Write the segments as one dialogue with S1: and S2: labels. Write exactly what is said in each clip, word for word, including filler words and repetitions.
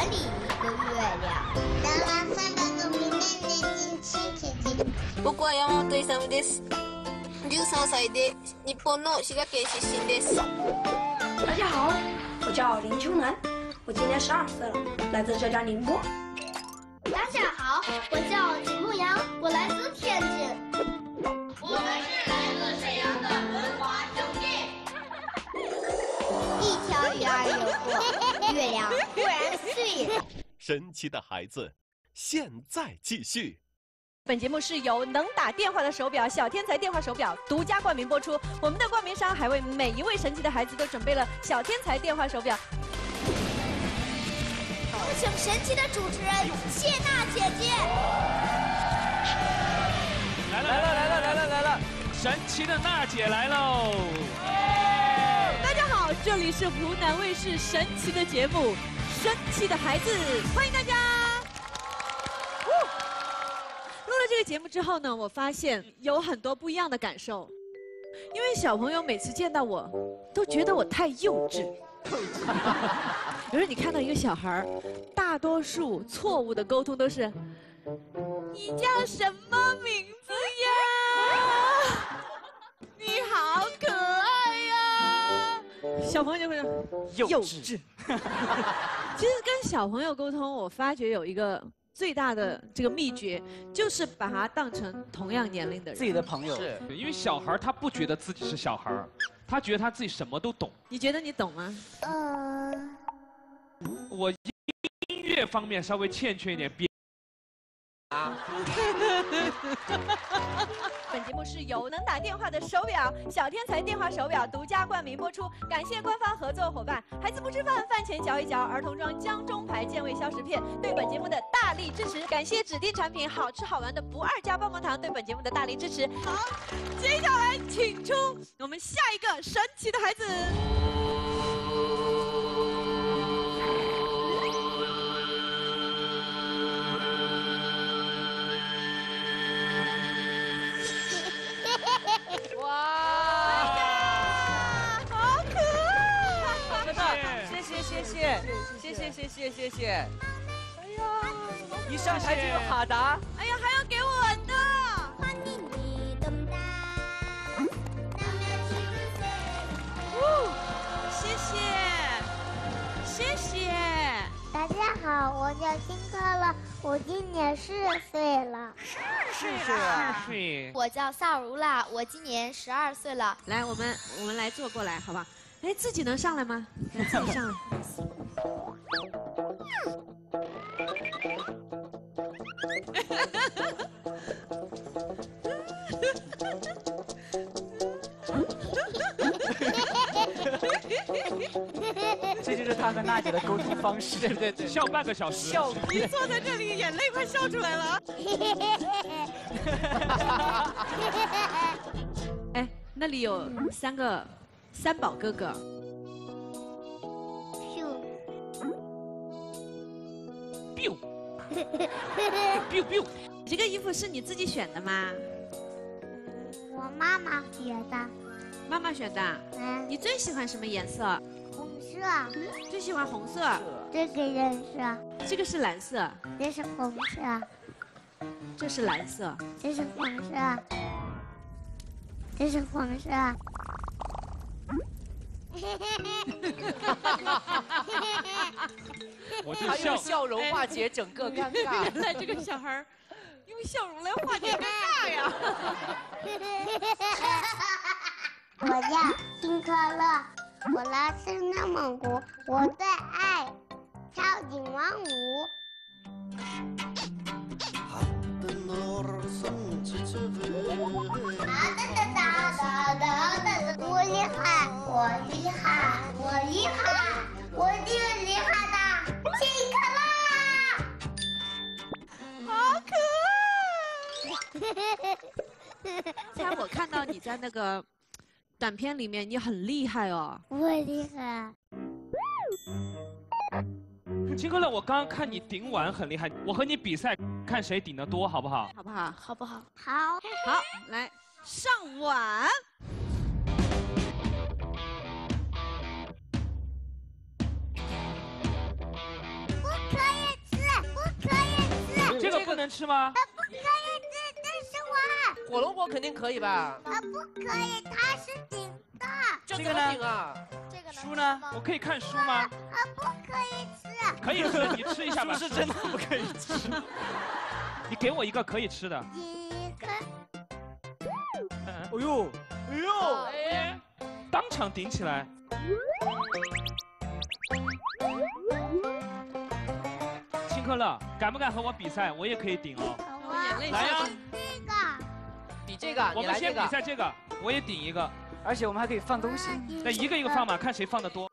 S1: 里一个月亮？
S2: だから三百みんなで地球。
S3: 僕は山本勇です。じゅうさんさいで日本の滋賀県出身です。
S4: 大家好，我叫林秋楠，我今年十二岁了，来自浙江宁波。
S1: 大家好，我叫金牧阳，我来自天津。
S5: 我们是来自沈阳的文华兄弟。
S1: 一条鱼儿游过，月亮忽然碎了。
S6: 神奇的孩子，现在继续。
S7: 本节目是由能打电话的手表小天才电话手表独家冠名播出。我们的冠名商还为每一位神奇的孩子都准备了小天才电话手表。
S1: 有请神奇的主持人谢娜姐姐。
S8: 来了来了来了来了来了，神奇的娜姐来喽！
S7: 大家好，这里是湖南卫视神奇的节目《神奇的孩子》，欢迎大家。录了这个节目之后呢，我发现有很多不一样的感受，因为小朋友每次见到我，都觉得我太幼稚。比如你看到一个小孩，大多数错误的沟通都是：“你叫什么名字呀？你好可爱呀！”小朋友就会说幼稚。其实跟小朋友沟通，我发觉有一个最大的这个秘诀，就是把他当成同样年龄的人，
S9: 自己的朋友。
S8: 是因为小孩他不觉得自己是小孩，他觉得他自己什么都懂。
S7: 你觉得你懂吗？
S1: 呃，
S8: 我音乐方面稍微欠缺一点编。啊。
S7: 本节目是由能打电话的手表小天才电话手表独家冠名播出，感谢官方合作伙伴孩子不吃饭饭前嚼一嚼儿童装江中牌健胃消食片对本节目的大力支持，感谢指定产品好吃好玩的不二家棒棒糖对本节目的大力支持。好，接下来请出我们下一个神奇的孩子。
S9: 谢谢谢谢谢谢谢。哎呀，一上台就有哈达。
S7: 哎呀，还要给我的。谢谢谢谢。
S2: 大家好，我叫辛科乐，我今年四岁了。
S7: 是
S9: 是啊。
S8: 是。
S10: 我叫萨如啦，我今年十二岁了。
S7: 来，我们我们来坐过来，好吧？哎，自己能上来吗？来，自己上来。
S9: 这就是他和娜姐的沟通方式。
S8: 对对对，笑半个小时。
S9: 笑。
S7: 你坐在这里，眼泪快笑出来了。哎，那里有三个三宝哥哥。biu biu biu， 这个衣服是你自己选的吗？
S2: 我妈妈选的。
S7: 妈妈选的。嗯。你最喜欢什么颜色？
S2: 红色。
S7: 最喜欢红色。
S2: 这个颜色。
S7: 这个是蓝色。
S2: 这是红色。
S7: 这是蓝色。
S2: 这是黄色。这是黄色。
S8: 我就
S9: 他用笑容化解整个尴尬。
S7: 原来这个小孩用笑容来化解尴尬呀！
S2: 我叫辛科乐，我来自内蒙古，我最爱跳景王舞。我厉害，我厉害，我厉害，我最厉害的辛科乐，
S7: 好可爱！猜我看到你在那个短片里面，你很厉害哦。
S2: 我厉害。
S8: 金科乐，我刚刚看你顶碗很厉害，我和你比赛，看谁顶得多，好不好？
S7: 好不好？
S10: 好不好？
S2: 好。
S7: 好，来上碗。
S2: 我可
S8: 能吃吗？
S2: 不可以吃，这是我。
S9: 火龙果肯定可以吧？
S2: 啊，不可以，它是顶的。
S9: 这怎么顶啊？
S10: 这个
S9: 书呢？
S8: 我可以看书吗？
S2: 啊，不可以吃。
S8: 可以吃，你吃一下吧。
S9: 书是真的不可以吃。
S8: 你给我一个可以吃的。
S2: 一个。
S9: 哎呦，哎呦，
S8: 哎，当场顶起来。辛克乐，敢不敢和我比赛？我也可以顶哦。来呀！
S2: 这个。
S9: 比这个，
S8: 我们先比赛这个，我也顶一个。
S9: 而且我们还可以放东西。
S8: 那一个一个放嘛，看谁放的多。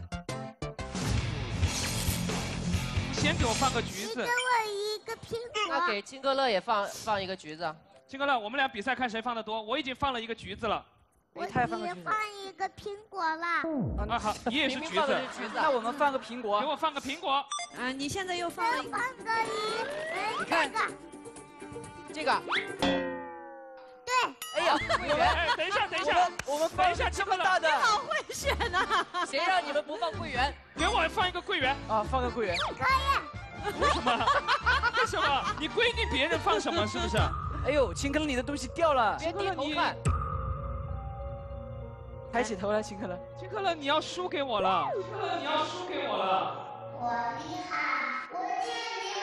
S8: 先给我放个橘子。
S2: 给我一个苹果。
S9: 那给金哥乐也放放一个橘子。
S8: 金哥乐，我们俩比赛看谁放的多。我已经放了一个橘子了。
S2: 我也放一个苹果了。
S8: 啊好，你也是橘子。
S9: 橘子，那我们放个苹果。
S8: 给我放个苹果。
S7: 啊，你现在又放了一个。
S2: 放个一，
S9: 看这个。对。哎呀，
S8: 我们哎，等一下，等一下，
S9: 我们放一下这么大的。
S7: 你好会选呐！
S9: 谁让你们不放桂圆？
S8: 给我放一个桂圆。
S9: 啊，放个桂圆。
S2: 可以。
S8: 为什么？为什么？你规定别人放什么是不是？
S9: 哎呦，秦克乐，你的东西掉了。
S8: 秦克乐，你
S9: 抬起头来，秦克乐。
S8: 秦克乐，你要输给我了。秦克乐，你要输给我了。
S2: 我厉害，我最厉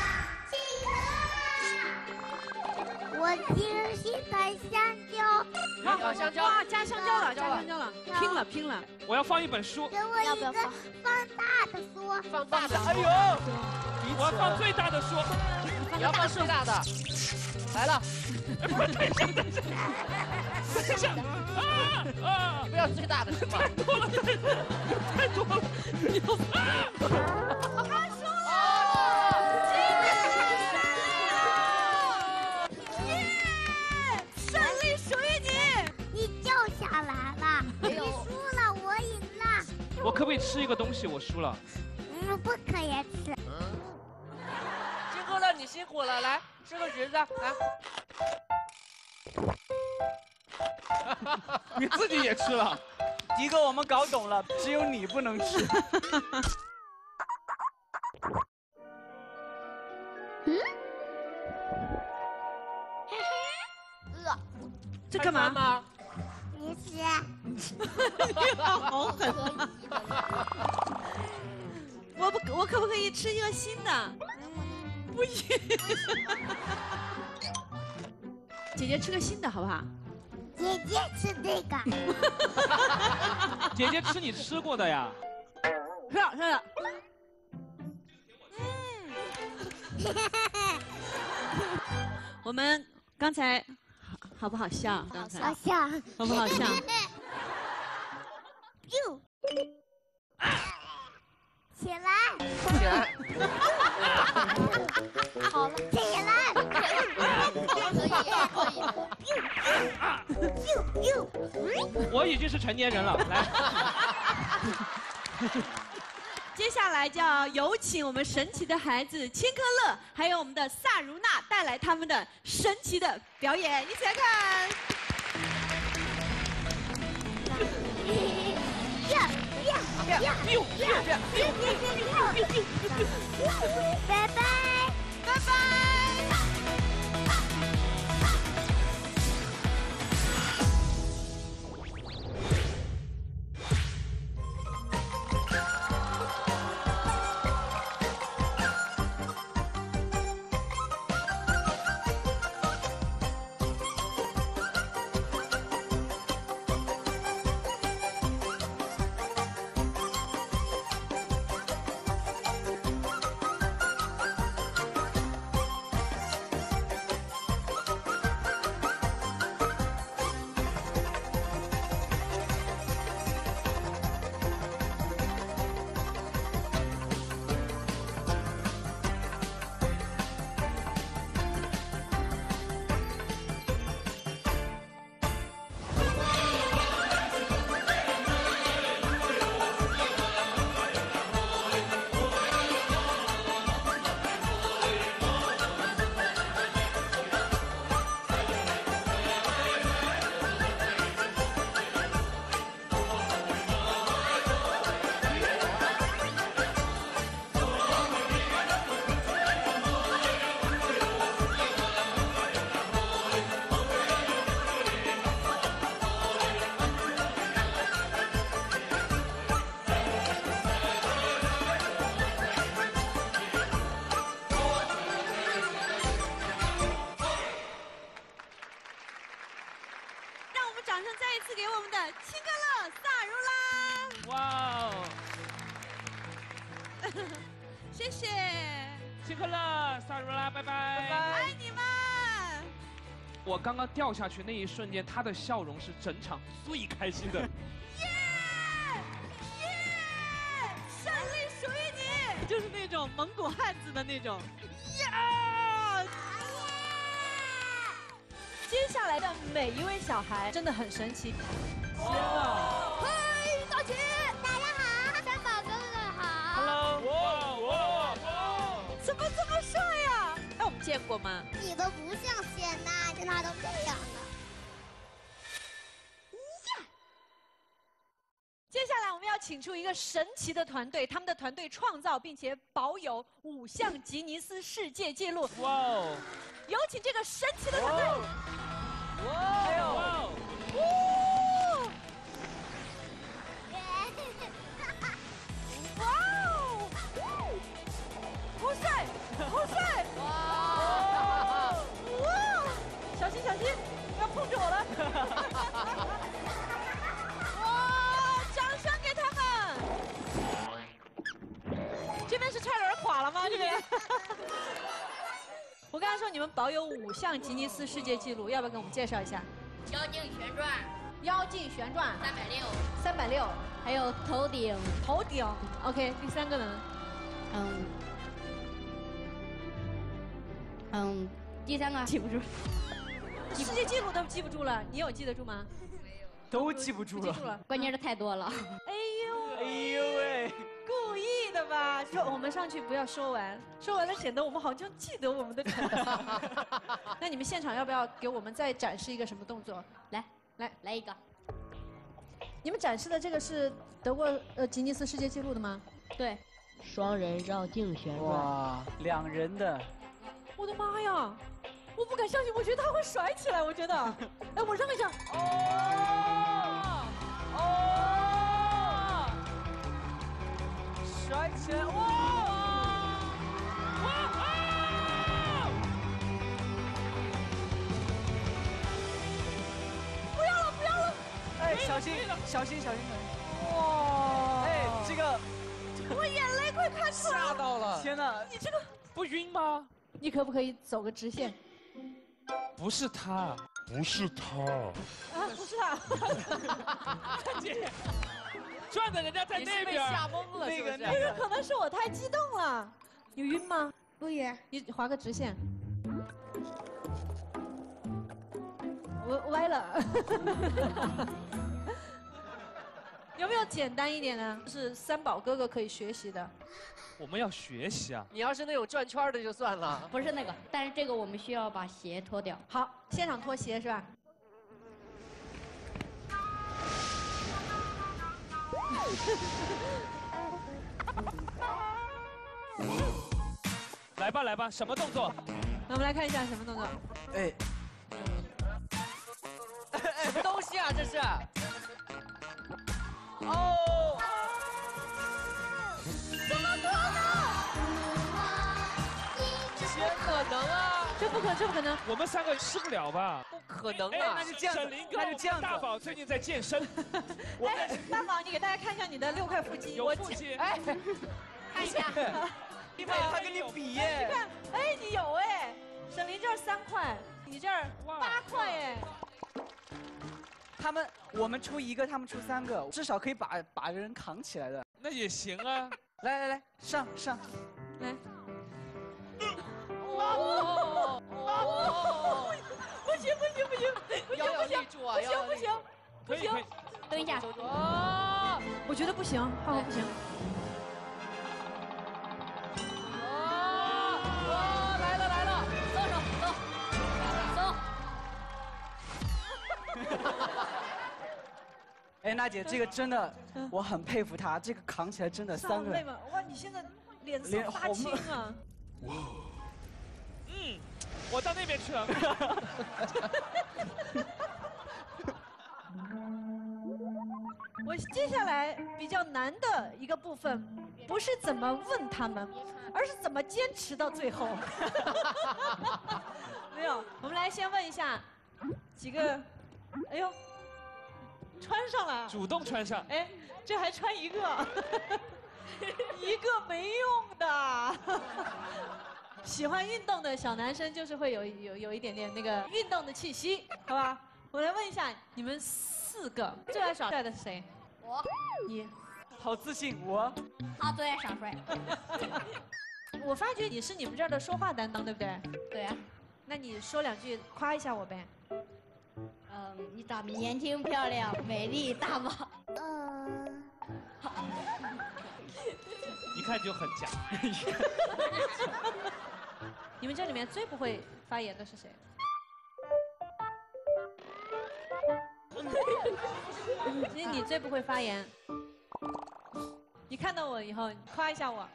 S2: 害了，我精心的香蕉。
S9: 好，香蕉。
S7: 哇，加香蕉了，加香蕉了，拼了拼了！
S8: 我要放一本书。
S2: 给我一个放大的书。
S9: 放大的。哎呦，
S8: 我要放最大的书。
S9: 你要放最大的。来了。
S8: 等一下，等一下，等一下。啊啊！
S9: 不要最大的是吧？
S8: 太多了，太多了！你又啊！
S2: 他输了！
S7: 胜利属于你！
S2: 你掉下来了，你输了，我赢了。
S8: 我可不可以吃一个东西？我输了。
S2: 嗯，不可以吃。
S9: 金哥乐，你辛苦了，来吃个橘子，来。
S8: 你自己也吃了，
S9: 迪哥，我们搞懂了，只有你不能吃。
S2: 嗯？
S10: 呃，
S7: 这干嘛
S9: 吗？
S2: 没事。
S7: 你好狠！我不，我可不可以吃一个新的？不行。姐姐吃个新的好不好？
S2: 姐姐吃这个。
S8: 姐姐吃你吃过的呀？
S7: 是的，是的。嗯。我们刚才好好不好笑？刚才
S2: 好笑。
S7: 好不好笑？
S2: 哟。起来。
S9: 起来。
S2: 好了，起来。
S10: 可以可以。
S8: 我已经是成年人了，来。
S7: 接下来就要有请我们神奇的孩子千科乐，还有我们的萨如娜带来他们的神奇的表演，一起来看。
S2: 拜拜，
S7: 拜拜。
S8: 我刚刚掉下去那一瞬间，他的笑容是整场最开心的。
S7: 耶耶，胜利属于你，就是那种蒙古汉子的那种。耶！接下来的每一位小孩真的很神奇。
S8: 天啊！
S1: 嘿，大姐，大家好，三宝哥哥好。
S8: Hello， 哇哇哇！
S7: 怎么这么帅呀？哎，我们见过吗？
S2: 你都不像谢娜，谢娜都这样了。
S7: 接下来我们要请出一个神奇的团队，他们的团队创造并且保有五项吉尼斯世界纪录。
S8: 哇哦！
S7: 有请这个神奇的团队。
S9: 哇哦！
S7: 哇！哇哦！好帅，好帅！哇！哇！小心小心，不要碰着我了！哇！掌声给他们！这边是差点垮了吗？这边？我刚才说你们保有五项吉尼斯世界纪录，要不要给我们介绍一下？
S10: 妖精旋转，
S7: 妖精旋转，
S10: 三百六，
S7: 三百六，
S10: 还有头顶，
S7: 头顶。OK， 第三个呢？
S10: 嗯嗯，第三个记不住，
S7: 世界纪录都记不住了，你有记得住吗？
S9: 都记不住了。
S7: 记住了，
S10: 关键是太多了。
S7: 哎呦，
S9: 哎呦喂！
S7: 故意的吧？说我们上去不要说完，说完了显得我们好像记得我们的成绩。那你们现场要不要给我们再展示一个什么动作？
S10: 来
S7: 来
S10: 来一个，
S7: 你们展示的这个是得过呃吉尼斯世界纪录的吗？
S10: 对，
S11: 双人绕境旋转。
S9: 哇，两人的。
S7: 我的妈呀！我不敢相信，我觉得他会甩起来，我觉得。哎，我让一下。
S9: 哦哦！甩起来！哇！哇啊！
S7: 不要了，不要了！
S9: 哎，小心，小心，小心，小心！哇！哎，这个，
S7: 我眼泪快看出来了。
S9: 吓到了！天哪，
S7: 你这个
S8: 不晕吗？
S7: 你可不可以走个直线？
S8: 不是他，
S6: 不是他，
S7: 啊，不是他。
S8: 大姐，转的人家在那边。
S9: 吓懵了，那个
S7: 那个可能是我太激动了。你晕吗？
S2: 不晕。
S7: 你划个直线。我歪了。有没有简单一点的？是三宝哥哥可以学习的。
S8: 我们要学习啊！
S9: 你要是那种转圈的就算了。
S10: 不是那个，但是这个我们需要把鞋脱掉。
S7: 好，现场脱鞋是吧？
S8: 来吧来吧，什么动作？
S7: 那我们来看一下什么动作？
S9: 哎，什么东西啊？这是？哦！
S7: 怎么可能？
S9: 天可能啊！
S7: 这不可，这不可能！
S8: 我们三个吃不了吧？
S9: 不可能
S8: 哎，
S9: 啊！
S8: 那就这样，那就这样。大宝最近在健身。
S7: 哎，大宝，你给大家看一下你的六块腹肌。
S8: 有腹肌。
S7: 哎，
S10: 看一下。
S9: 你看他跟你比耶。
S7: 你看，哎，你有哎，沈凌这儿三块，你这儿八块哎。
S9: 他们我们出一个，他们出三个，至少可以把把人扛起来的。
S8: 那也行啊。
S9: 来来来，上上，
S7: 来。
S9: 哦哦！
S7: 不行不行不行，不行
S9: 要有力柱啊！
S7: 不行不行不行，
S10: 蹲一下。
S7: 哦，我觉得不行，浩浩不行。
S9: 哦，来了来了，
S10: 走走走。
S9: 哎，娜姐，这个真的，我很佩服她，这个扛起来真的三个人。
S7: 哇，你现在脸色发青啊！哇。
S8: 嗯，我到那边去了。
S7: 我接下来比较难的一个部分，不是怎么问他们，而是怎么坚持到最后。没有，我们来先问一下几个，哎呦，穿上了，
S8: 主动穿上。
S7: 哎，这还穿一个，一个没用的。 喜欢运动的小男生就是会有有有一点点那个运动的气息，好吧？我来问一下，你们四个最爱耍帅的是谁？
S10: 我，
S7: 你，
S9: 好自信，我。
S10: 他最爱耍帅。
S7: 我发觉你是你们这儿的说话担当，对不对？
S10: 对啊。
S7: 那你说两句夸一下我呗。
S10: 嗯，你长得年轻漂亮，美丽大方。
S2: 嗯。
S8: 一看就很假。
S7: 你们这里面最不会发言的是谁？你你最不会发言。你看到我以后，你夸一下我。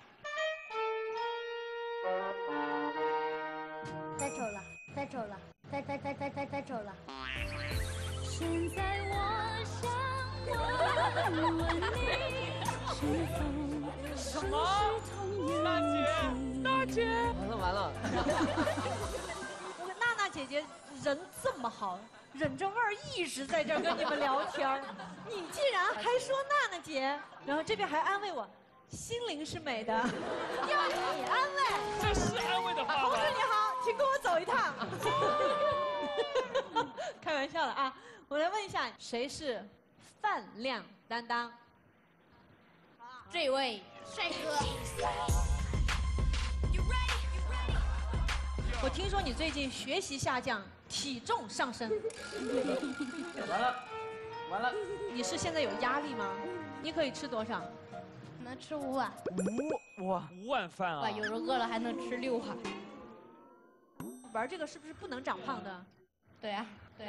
S2: 太丑了，太丑了，太太太太太太丑了。
S5: 现在我想问问你，是否
S9: 什么？大姐，大姐！
S12: 完了完了！
S7: 我娜娜姐姐人这么好，忍着味儿一直在这儿跟你们聊天儿，你竟然还说娜娜姐，然后这边还安慰我，心灵是美的，要你安慰。
S8: 这是安慰的话吗？
S7: 同志你好，请跟我走一趟。开玩笑的啊，我来问一下，谁是饭量担当？
S10: 这位帅哥。
S7: 我听说你最近学习下降，体重上升。
S9: 完了，完了。
S7: 你是现在有压力吗？你可以吃多少？
S10: 能吃五碗。
S9: 五哇，
S8: 五碗饭啊！
S10: 哇，有时候饿了还能吃六碗。
S7: 玩这个是不是不能长胖的？
S10: 对啊，对。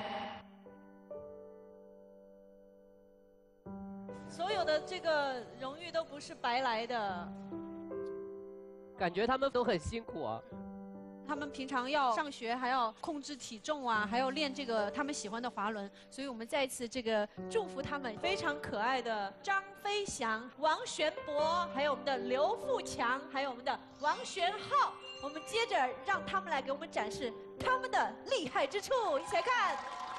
S7: 所有的这个荣誉都不是白来的。
S12: 感觉他们都很辛苦啊。
S7: 他们平常要上学，还要控制体重啊，还要练这个他们喜欢的滑轮，所以我们再一次这个祝福他们。非常可爱的张飞翔、王玄博，还有我们的刘富强，还有我们的王玄浩，我们接着让他们来给我们展示他们的厉害之处，一起来看。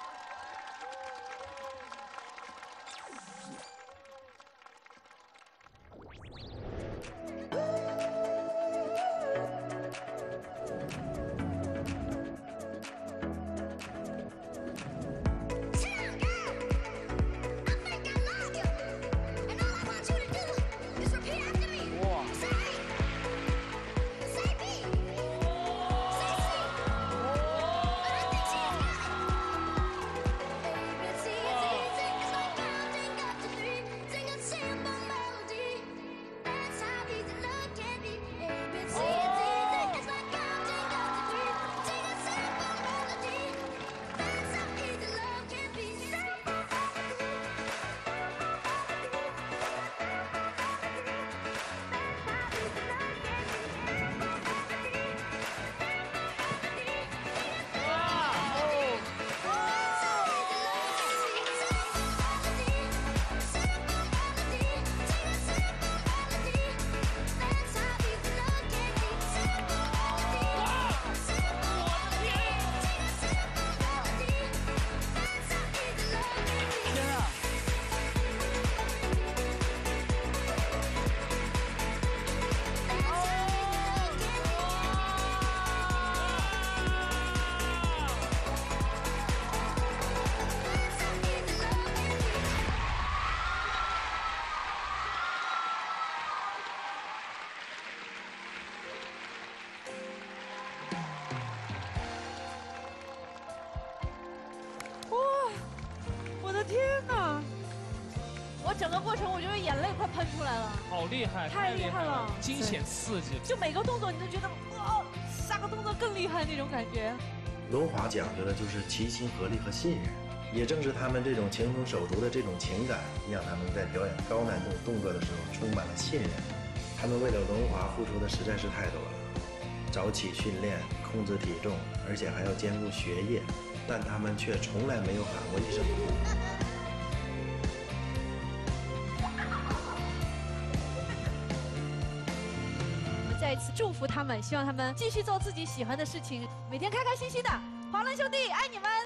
S7: 整个过程，我觉得眼泪快喷出来了。
S8: 好厉害，
S7: 太厉害了，
S8: 惊险刺激。
S7: 就每个动作，你都觉得哇，下个动作更厉害那种感觉。
S13: 轮滑讲究的就是齐心合力和信任，也正是他们这种情同手足的这种情感，让他们在表演高难度动作的时候充满了信任。他们为了轮滑付出的实在是太多了，早起训练，控制体重，而且还要兼顾学业，但他们却从来没有喊过一声苦。
S7: 再一次祝福他们，希望他们继续做自己喜欢的事情，每天开开心心的。滑轮兄弟，爱你们！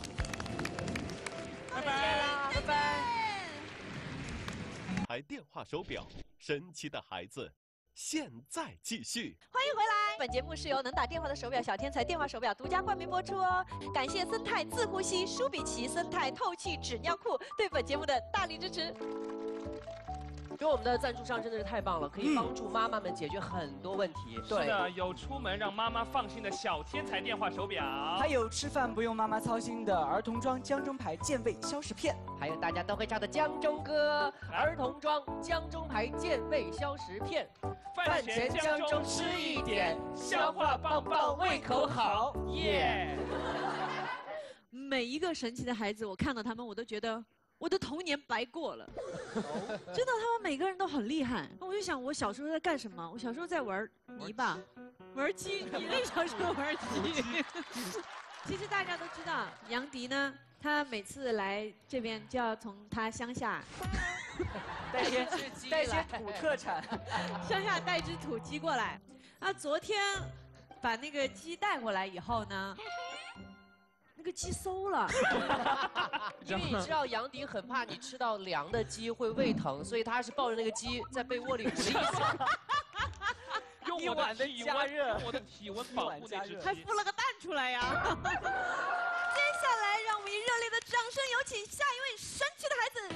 S8: 拜拜，拜拜。
S6: 台电话手表，神奇的孩子。 现在继续。
S7: 欢迎回来！本节目是由能打电话的手表小天才电话手表独家冠名播出哦。感谢森泰自呼吸舒比奇森泰透气纸尿裤对本节目的大力支持。
S12: 因为我们的赞助商真的是太棒了，可以帮助妈妈们解决很多问题。
S8: 是的，有出门让妈妈放心的小天才电话手表，
S14: 还有吃饭不用妈妈操心的儿童装江中牌健胃消食片，
S12: 还有大家都会唱的江中歌，儿童装江中牌健胃消食片。
S8: 饭前江中吃一点，消化棒棒，胃口好，耶！
S7: 每一个神奇的孩子，我看到他们，我都觉得我的童年白过了。真的，他们每个人都很厉害。我就想，我小时候在干什么？我小时候在玩泥巴，玩鸡。你那小时候玩鸡？其实大家都知道，杨迪呢，他每次来这边就要从他乡下
S14: 带些带些土特产，
S7: 乡下带只土鸡过来。啊，昨天把那个鸡带过来以后呢，那个鸡馊了。
S12: 因为你知道杨迪很怕你吃到凉的鸡会胃疼，所以他是抱着那个鸡在被窝里捂了一下。
S8: 用我的体温，用我的体温保护那只鸡，
S7: 还孵了个蛋出来呀！接下来，让我们以热烈的掌声有请下一位神奇的孩子。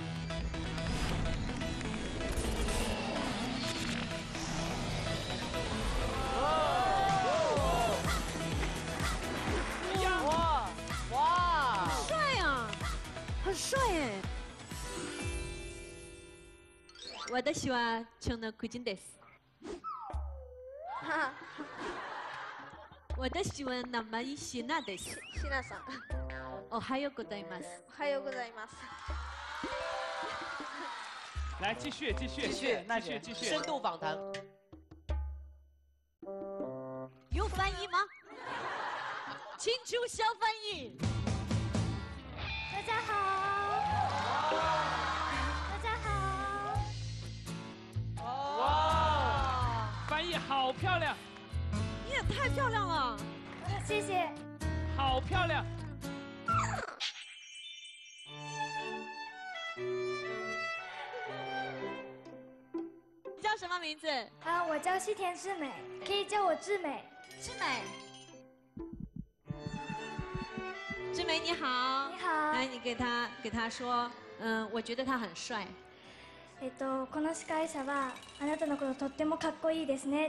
S14: 哇哇，
S7: 很帅啊，很帅哎！私は蝶の夫人です。私は名前シナです。
S3: シナさん。
S7: おはようございます。
S3: おはようございます。
S8: 来，继续，继续，
S14: 继续，
S8: 继续，继续。
S12: 深度访谈。
S7: 有翻译吗？请出小翻译。
S1: 大家好。大家好。
S8: 哇，翻译好漂亮。
S7: 你也太漂亮了，
S1: 谢谢。
S8: 好漂亮。
S7: 叫什么名字？
S1: 啊，我叫西田智美，可以叫我智美。
S7: 智美。智美你好。
S1: 你好。
S7: 来，你给他给他说，嗯，我觉得他很帅。
S1: えっとこの司会者はあなたのこととってもかっこいいですね。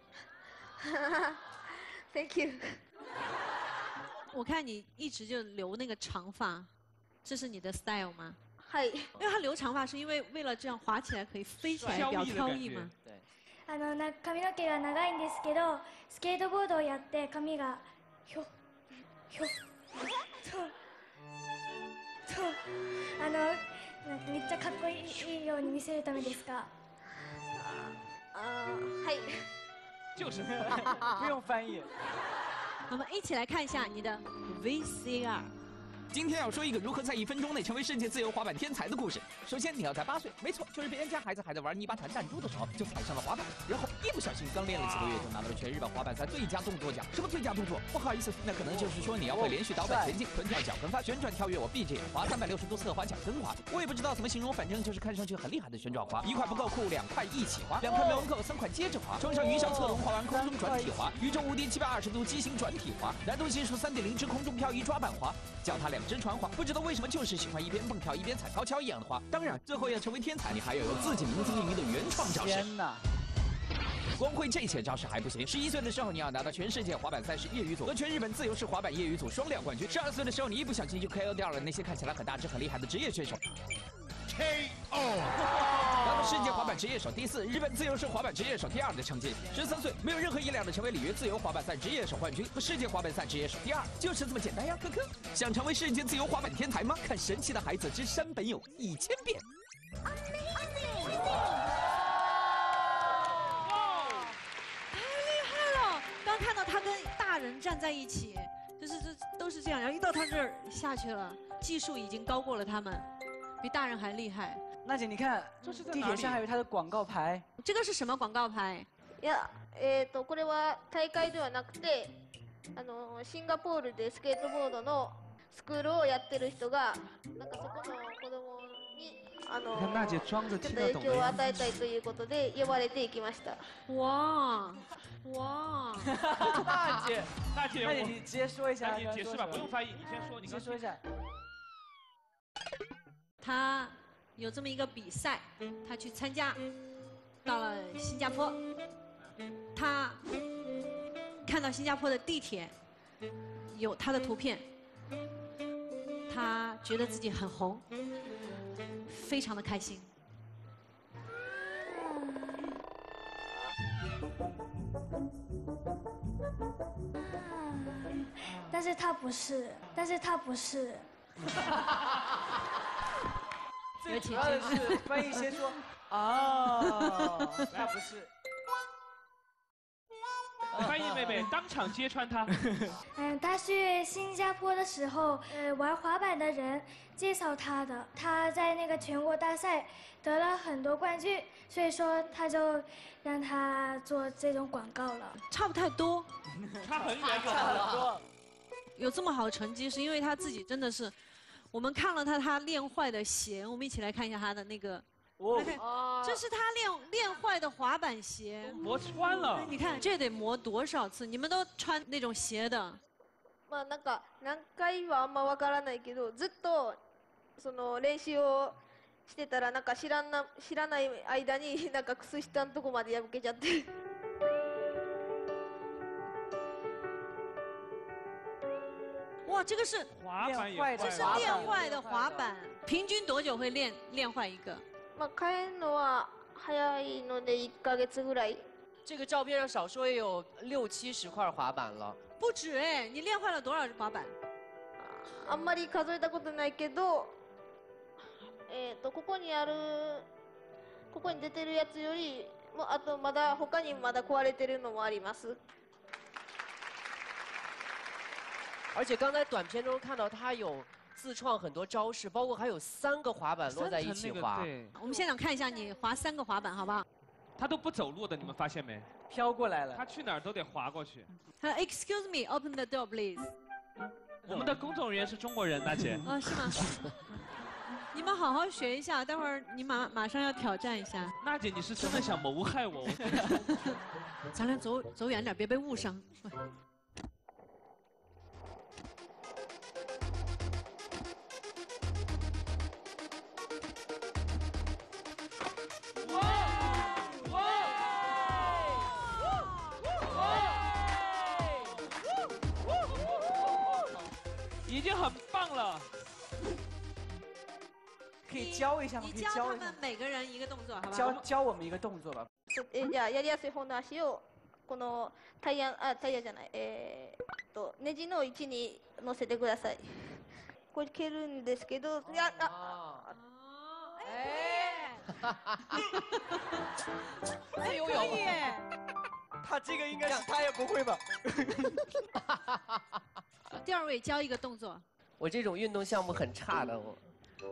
S3: Thank you。
S7: 我看你一直就留那个长发，这是你的 style 吗？
S3: はい。
S7: 因为他留长发是因为为了这样滑起来可以飛起来，比較飄逸嘛。
S12: 对。
S1: あのな髪の毛が長いんですけど、スケートボードをやって髪がひょひょそうそうあのなんかめっちゃかっこいいように見せるためですか？
S3: 啊，はい。
S8: 就是。
S14: 不用翻译。
S7: 我们一起来看一下你的 V C R。
S15: 今天要说一个如何在一分钟内成为世界自由滑板天才的故事。首先，你要在八岁，没错，就是别人家孩子还在玩泥巴弹弹珠的时候，就踩上了滑板，然后一不小心刚练了几个月，就拿到了全日本滑板赛最佳动作奖。什么最佳动作？不好意思，那可能就是说你要会连续倒板前进、臀跳、脚跟翻、旋转跳跃，我闭着眼滑三百六十度侧滑脚跟滑。我也不知道怎么形容，反正就是看上去很厉害的旋转滑。一块不够酷，两块一起滑，两块没完够，三块接着滑，装上云霄侧龙滑完空中转体滑，宇宙无敌七百二十度机型转体滑，难度系数三点零之空中漂移抓板滑，脚踏两只船滑。不知道为什么就是喜欢一边蹦跳一边踩高跷一样的滑。当然，最后要成为天才，你还要有自己名字命名的原创招式。
S14: 天哪！
S15: 光会这些招式还不行，十一岁的时候你要拿到全世界滑板赛事业余组和全日本自由式滑板业余组双料冠军。十二岁的时候，你一不小心就 K O 掉了那些看起来很大只、很厉害的职业选手。K O 拿到世界滑板职业手第四，日本自由式滑板职业手第二的成绩。十三岁，没有任何意料的成为里约自由滑板赛职业手冠军和世界滑板赛职业手第二，就是这么简单呀，科科。想成为世界自由滑板天才吗？看神奇的孩子之山本有一千遍。
S7: 刚看到他跟大人站在一起，就是这都是这样，然后一到他这儿下去了，技术已经高过了他们，比大人还厉害。
S14: 娜姐，你看，地铁上还有他的广告牌。
S7: 这个是什么广告牌？
S3: いや、えっとこれは大会ではなくて、あのシンガポールでスケートボードのスクールをやってる人がなんかそこの子供にあの
S8: 看娜姐装着
S3: ちょっ
S8: 听得懂
S3: と影響を
S8: 的样子。
S3: 与えたいということで呼ばれていきました。
S7: 哇哇！
S14: 娜姐，
S8: 娜姐，我
S14: 娜姐你直接说一下，
S8: 那你解释吧，不用翻
S14: 译，
S8: 译，你先说，你刚
S14: 你先说一下。
S7: 他有这么一个比赛，他去参加，到了新加坡，他看到新加坡的地铁有他的图片，他觉得自己很红，非常的开心。
S1: 但是他不是，但是他不是。
S14: 最主要的是翻译先说哦，那不是。
S8: 翻译妹妹当场揭穿他。
S1: 嗯，他去新加坡的时候，呃，玩滑板的人介绍他的，他在那个全国大赛得了很多冠军，所以说他就让他做这种广告了。
S7: 差不太多，
S8: 差很远，
S14: 差很多。
S7: 有这么好的成绩，是因为他自己真的是，我们看了他他练坏的鞋，我们一起来看一下他的那个。来看，这是他练练坏的滑板鞋，
S8: 磨穿了。
S7: 你看这得磨多少次？你们都穿那种鞋的？
S3: まあなんか何回はあんまわからないけど、ずっとその練習をしてたらなんか知らな知らない間になんか靴下のとこまで破けちゃって。
S7: 哇，这个是
S8: 滑板也
S14: 坏的
S7: 这是练坏的滑板，平均多久会练练坏一个？
S3: まあ帰るのは早いので一ヶ月ぐらい。
S12: 这个照片上少说也有六七十块滑板了。
S7: 不止哎，你练坏了多少滑板？
S3: あんまり数えたことないけど、えっとここにあるここに出てるやつよりもあとまだ他にまだ壊れてるのもあります。
S12: 而且刚才短片中看到他有自创很多招式，包括还有三个滑板摞在一起滑。
S8: 对，
S7: 我们现场看一下你滑三个滑板，好不好？
S8: 他都不走路的，你们发现没？
S14: 飘过来了。
S8: 他去哪儿都得滑过去。
S7: 他说 Excuse me, open the door, please。
S8: 我们的工作人员是中国人，娜姐。
S7: 哦，是吗？你们好好学一下，待会儿你马马上要挑战一下。
S8: 娜姐，你是真的想谋害我？
S7: 咱俩走走远点，别被误伤。
S8: 已经很棒了。
S14: 可以教一下吗？
S7: 你教他
S14: 可以教一下
S7: 们每个人一个动作，好不好？
S14: 教教我们一个动作吧。
S3: えじゃあやりやすい方の足をこのタイヤあタイヤじゃないえー、っとネジの位置に乗せてください。これ蹴るんですけど、いやあ。
S12: 哎，
S7: 哎，游泳耶！
S14: 他这个应该是他也不会吧？
S7: 第二位教一个动作。
S12: 我这种运动项目很差的我。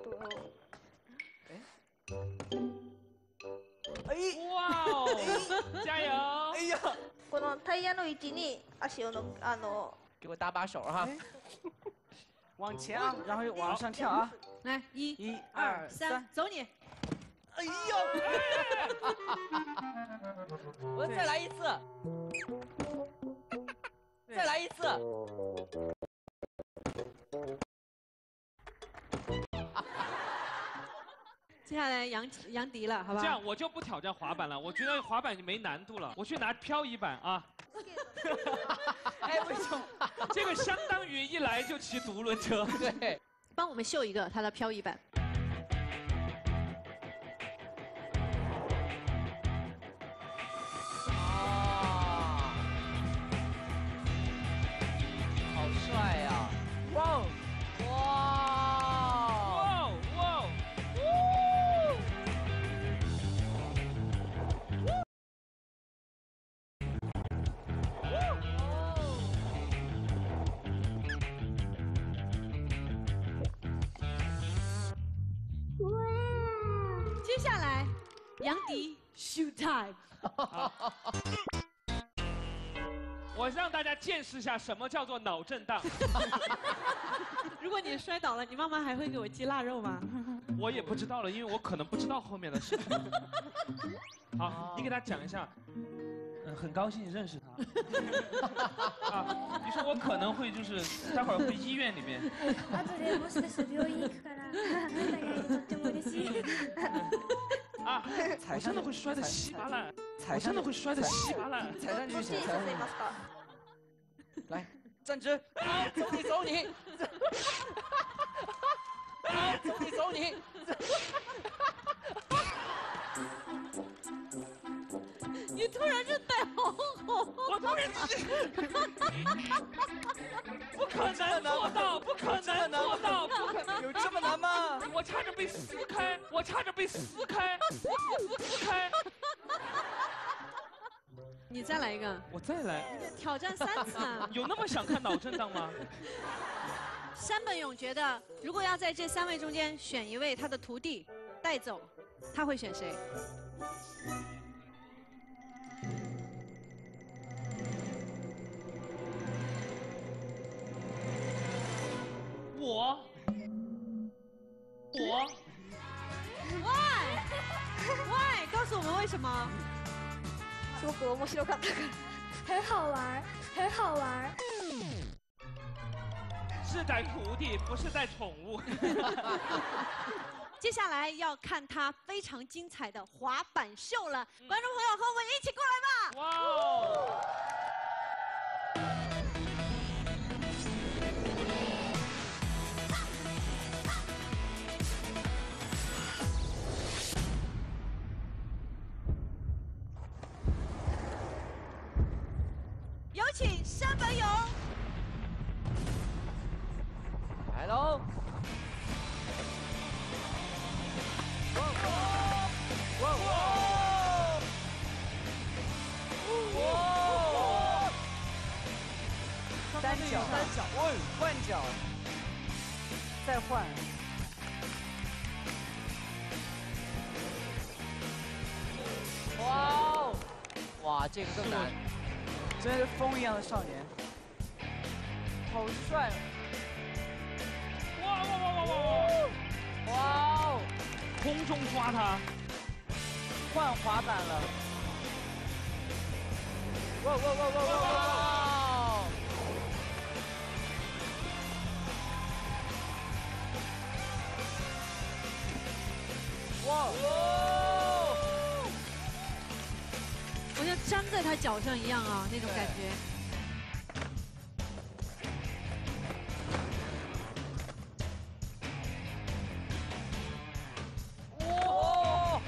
S14: 哎，
S8: 哇哦，加油！
S14: 哎呀，
S3: このタイヤの位置に足をのあの。
S12: 给我搭把手哈。
S14: 往前啊，然后往上跳啊！
S7: 来，一、
S14: 一、
S7: 二、三，走你！
S14: 哎呦！
S12: 我再来一次，再来一次。
S7: 接下来杨杨迪了，好吧？
S8: 这样我就不挑战滑板了，我觉得滑板就没难度了，我去拿漂移板啊。
S14: 哎，为什么？
S8: 这个相当于一来就骑独轮车。
S12: 对，
S7: 帮我们秀一个他的漂移板。
S12: 啊，好帅呀！哇哦，哇！
S8: 哇哇！
S7: 接下来，杨迪 shoot time。
S8: 我让大家见识一下什么叫做脑震荡。
S7: 如果你摔倒了，你妈妈还会给我寄腊肉吗？
S8: 我也不知道了，因为我可能不知道后面的事情。好，你给他讲一下。嗯，很高興認識他。啊，你說我可能會就是待會兒會醫院裡面。
S1: 後でもしかしたら病院行くから、仲がいいとっても嬉しい。
S8: 啊，我真的會摔得稀巴爛，我真的會摔得稀巴爛。
S9: 踩上去，踩上去。來，站直，走你走你，走你走你。
S7: 你突然就带好红，
S8: 我突然不可能做到，不可能做到，不可能，
S9: 有这么难吗？
S8: 我差点被撕开，我差点被撕开，撕开。
S7: 你再来一个，
S8: 我再来，
S7: 挑战三次啊！
S8: 有那么想看脑震荡吗？
S7: 山本勇觉得，如果要在这三位中间选一位他的徒弟带走，他会选谁？
S8: 我，我
S7: ，Why？Why？ 告诉我们为什么？
S3: すごく面白かったから。
S1: 很好玩，很好玩。
S8: 是带徒弟，不是带宠物。
S7: 接下来要看他非常精彩的滑板秀了，观众朋友和我们一起过来吧！
S8: 哇哦！
S7: 有请山本勇。
S9: 来喽！哇哇哇！单脚，单脚，哦，换脚，再换。
S12: 哇哦！哇，这个更难。
S9: 真是风一样的少年，好帅！
S8: 哇哇哇哇哇！
S12: 哇哦！
S8: 空中抓他，
S9: 换滑板了！哇哇哇哇哇哇！哇哇！
S7: 我像粘在他脚上一样啊，那种感觉。
S9: 哇！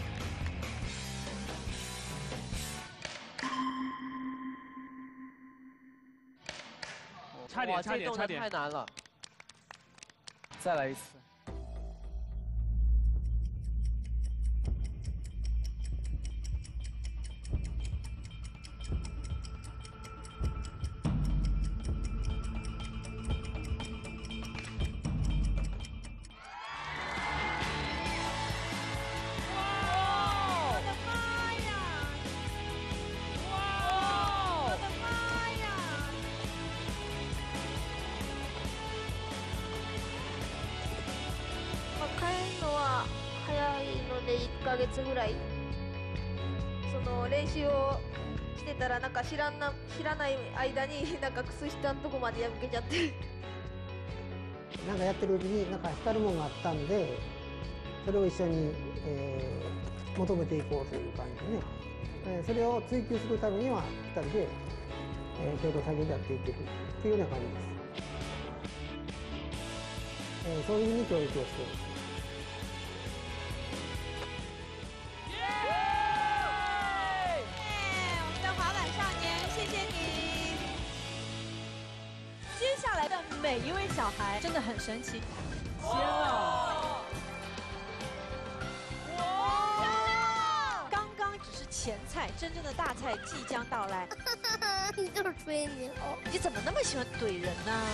S8: 差点，差点，差点，
S12: 太难了。
S9: 再来一次。
S3: いっかげつぐらいその練習をしてたらなんか知らんな知らない間になんか靴下のとこまで破けちゃって
S16: なんかやってるうちになんか光るものがあったんでそれを一緒に、えー、求めていこうという感じでね、えー、それを追求するためにはふたりで、えー、共同作業でやっていけるというような感じです、えー、そういうふうに教育をしています。
S7: 接下来的每一位小孩真的很神奇。
S9: 天啊！
S7: 哇！刚刚只是前菜，真正的大菜即将到来。
S2: 你就是吹牛。
S7: 你怎么那么喜欢怼人呢？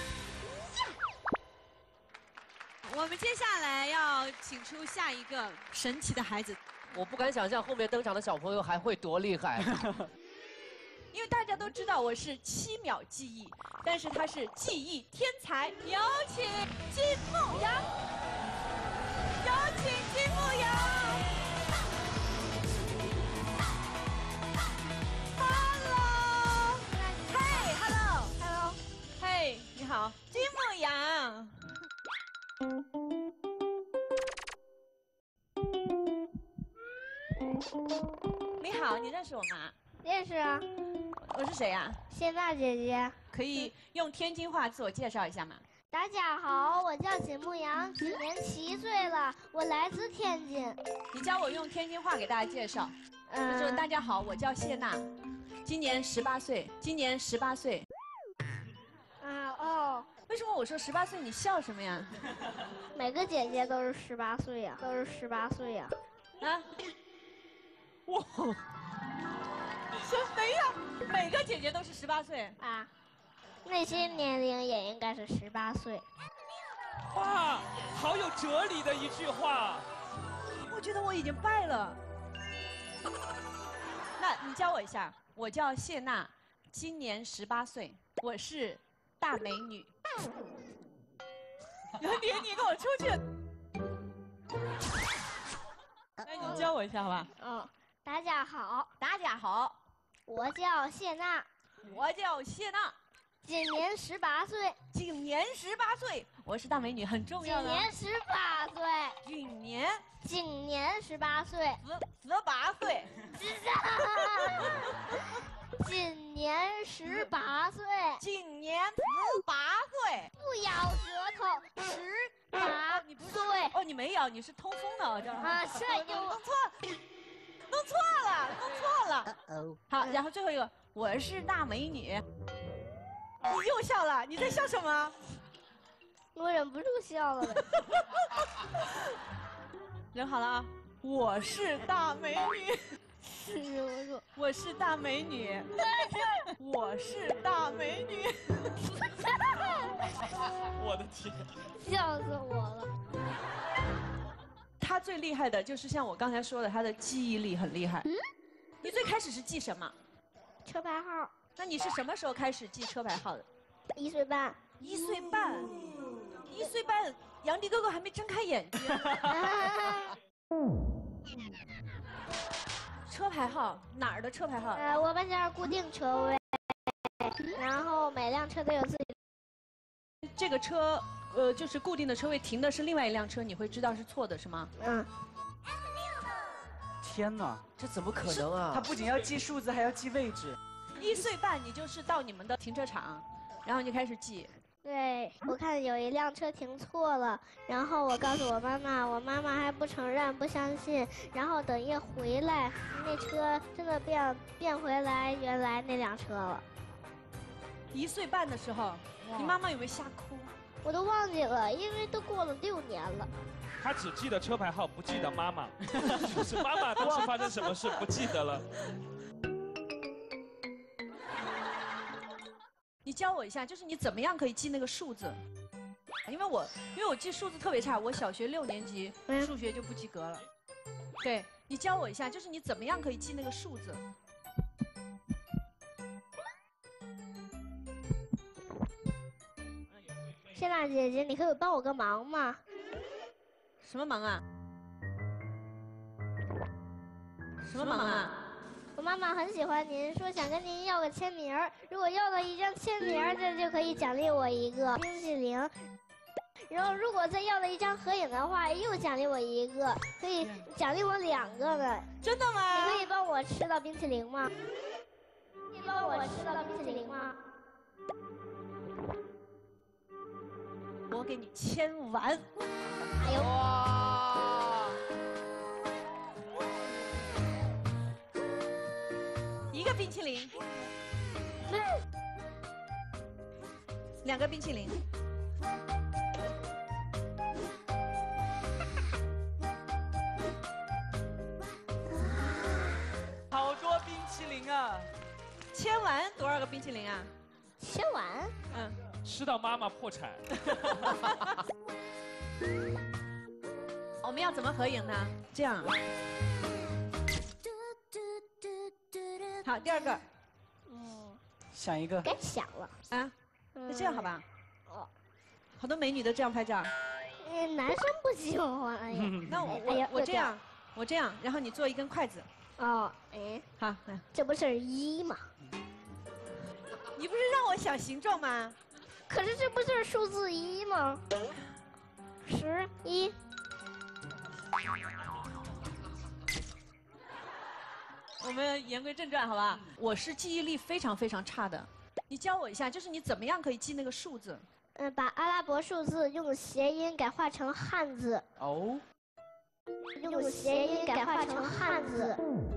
S7: 我们接下来要请出下一个神奇的孩子。
S12: 我不敢想象后面登场的小朋友还会多厉害。
S7: 因为大家都知道我是七秒记忆，但是他是记忆天才。有请金牧阳，有请金牧阳。Hello， 嘿 ，Hello，Hello， 嘿，你好，金牧阳。你好，你认识我吗？
S2: 认识啊。
S7: 我是谁呀？
S2: 谢娜姐姐。
S7: 可以用天津话自我介绍一下吗？
S2: 大家好，我叫金牧阳，今年七岁了，我来自天津。
S7: 你教我用天津话给大家介绍。嗯，说大家好，我叫谢娜，今年十八岁，今年十八岁。
S2: 啊哦。
S7: 为什么我说十八岁你笑什么呀？
S2: 每个姐姐都是十八岁呀，都是十八岁呀。
S7: 啊？哇！等一下，每个姐姐都是十八岁
S2: 啊？内心年龄也应该是十八岁。
S8: 哇，好有哲理的一句话。
S7: 我觉得我已经败了。那你教我一下，我叫谢娜，今年十八岁，我是大美女。你你跟我出去。那你教我一下好吧？
S2: 嗯，大家好，
S7: 大家好，
S2: 我叫谢娜，
S7: 我叫谢娜，
S2: 今年十八岁，
S7: 今年十八岁，我是大美女，很重要的。
S2: 今年十八岁，
S7: 今年，
S2: 今年十八岁，
S7: 十十八岁，
S2: 今年十八岁，
S7: 今年十八岁，
S2: 不咬舌头，十八岁。
S7: 哦，你没咬，你是通风的，这
S2: 啊，这就
S7: 弄错，弄错了，弄错了。好，然后最后一个，我是大美女。你又笑了，你在笑什么？
S2: 我忍不住笑了。
S7: 人好了啊，我是大美女。
S2: 是
S7: 我是大美女，我是大美女。
S8: 我的天，
S2: 笑死我了。
S7: 他最厉害的就是像我刚才说的，他的记忆力很厉害。嗯，你最开始是记什么？
S2: 车牌号。
S7: 那你是什么时候开始记车牌号的？
S2: 一岁半。
S7: 一岁半，一岁半，杨迪哥哥还没睁开眼睛。车牌号哪儿的车牌号？
S2: 呃，我们家固定车位，然后每辆车都有自己。
S7: 这个车，呃，就是固定的车位，停的是另外一辆车，你会知道是错的，是吗？
S2: 嗯。
S14: 天哪，
S12: 这怎么可能啊？
S14: 他不仅要记数字，还要记位置。
S7: 一岁半，你就是到你们的停车场，然后你就开始记。
S2: 对，我看有一辆车停错了，然后我告诉我妈妈，我妈妈还不承认，不相信，然后等一回来，那车真的变变回来原来那辆车了。
S7: 一岁半的时候，你妈妈有没有吓哭？
S2: 我都忘记了，因为都过了六年了。
S8: 他只记得车牌号，不记得妈妈，就是妈妈当时发生什么事不记得了。
S7: 你教我一下，就是你怎么样可以记那个数字？因为我因为我记数字特别差，我小学六年级数学就不及格了。对，你教我一下，就是你怎么样可以记那个数字？
S2: 谢娜姐姐，你可以帮我个忙吗？
S7: 什么忙啊？什么忙啊？
S2: 我妈妈很喜欢您，说想跟您要个签名儿。如果要了一张签名儿，这就可以奖励我一个冰淇淋。然后如果再要了一张合影的话，又奖励我一个，可以奖励我两个呢。
S7: 真的吗？
S2: 你可以帮我吃到冰淇淋吗？可以帮我吃到冰淇淋吗？
S7: 我给你签完。
S2: 哎呦！
S12: 哇！
S7: 一个冰淇淋，两个冰淇淋，
S14: 好多冰淇淋啊！
S7: 签完多少个冰淇淋啊？
S2: 签完，
S7: 嗯，
S8: 吃到妈妈破产。
S7: 我们要怎么合影呢？这样。好，第二个。
S14: 想一个。
S2: 该想了
S7: 啊，那这样好吧？
S2: 哦，
S7: 好多美女都这样拍照。
S2: 嗯，男生不喜欢。哎呀，
S7: 那我
S2: 哎呀
S7: 我我这样，我这样，然后你做一根筷子。
S2: 哦，哎，
S7: 好，来，
S2: 这不是一吗？
S7: 你不是让我想形状吗？
S2: 可是这不是数字一吗？十一。
S7: 我们言归正传，好吧？我是记忆力非常非常差的，你教我一下，就是你怎么样可以记那个数字？
S2: 嗯，把阿拉伯数字用谐音改化成汉字。
S14: 哦。
S2: 用谐音改化成汉字。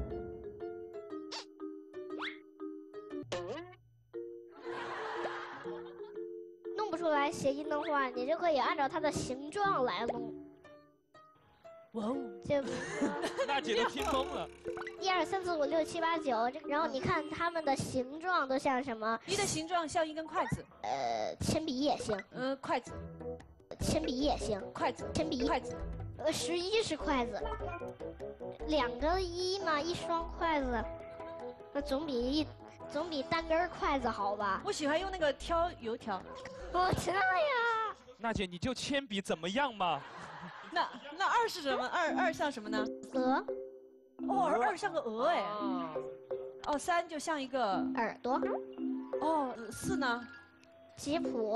S2: 弄不出来谐音的话，你就可以按照它的形状来弄。
S7: 哇哦！
S2: 就
S8: 娜姐都听懵了。
S2: 一二三四五六七八九，然后你看它们的形状都像什么？
S7: 一的形状像一根筷子。
S2: 呃，铅笔也行。
S7: 呃，筷子。
S2: 铅笔也行。
S7: 筷子。
S2: 铅笔。
S7: 筷子。
S2: 呃，十一是筷子。两个一嘛，一双筷子，那总比一总比单根筷子好吧？
S7: 我喜欢用那个挑油条。
S2: 我知道呀。
S8: 娜姐，你就铅笔怎么样嘛？
S7: 那那二是什么？二二像什么呢？
S2: 鹅。
S7: 哦，二像个鹅哎。哦，三就像一个
S2: 耳朵。
S7: 哦，四呢？
S2: 吉普。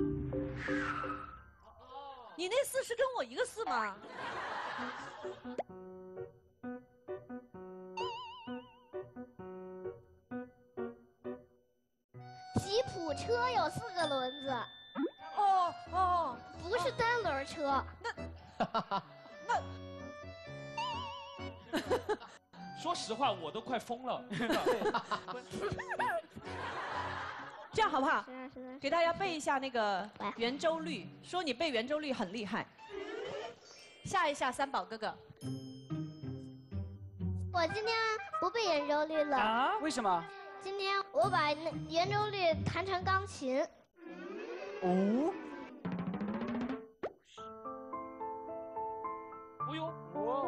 S7: 你那四是跟我一个四吗？
S2: 吉普车有四个轮子。
S7: 哦哦，
S2: 不是单轮车。
S7: 那那，
S8: 说实话，我都快疯了。
S7: 这样好不好？
S2: 是啊是啊。
S7: 给大家背一下那个圆周率，说你背圆周率很厉害。下一下三宝哥哥。
S2: 我今天不背圆周率了。
S14: 啊？为什么？
S2: 今天我把那圆周率弹成钢琴。
S14: 哦。
S8: 哦呦，
S14: 哇！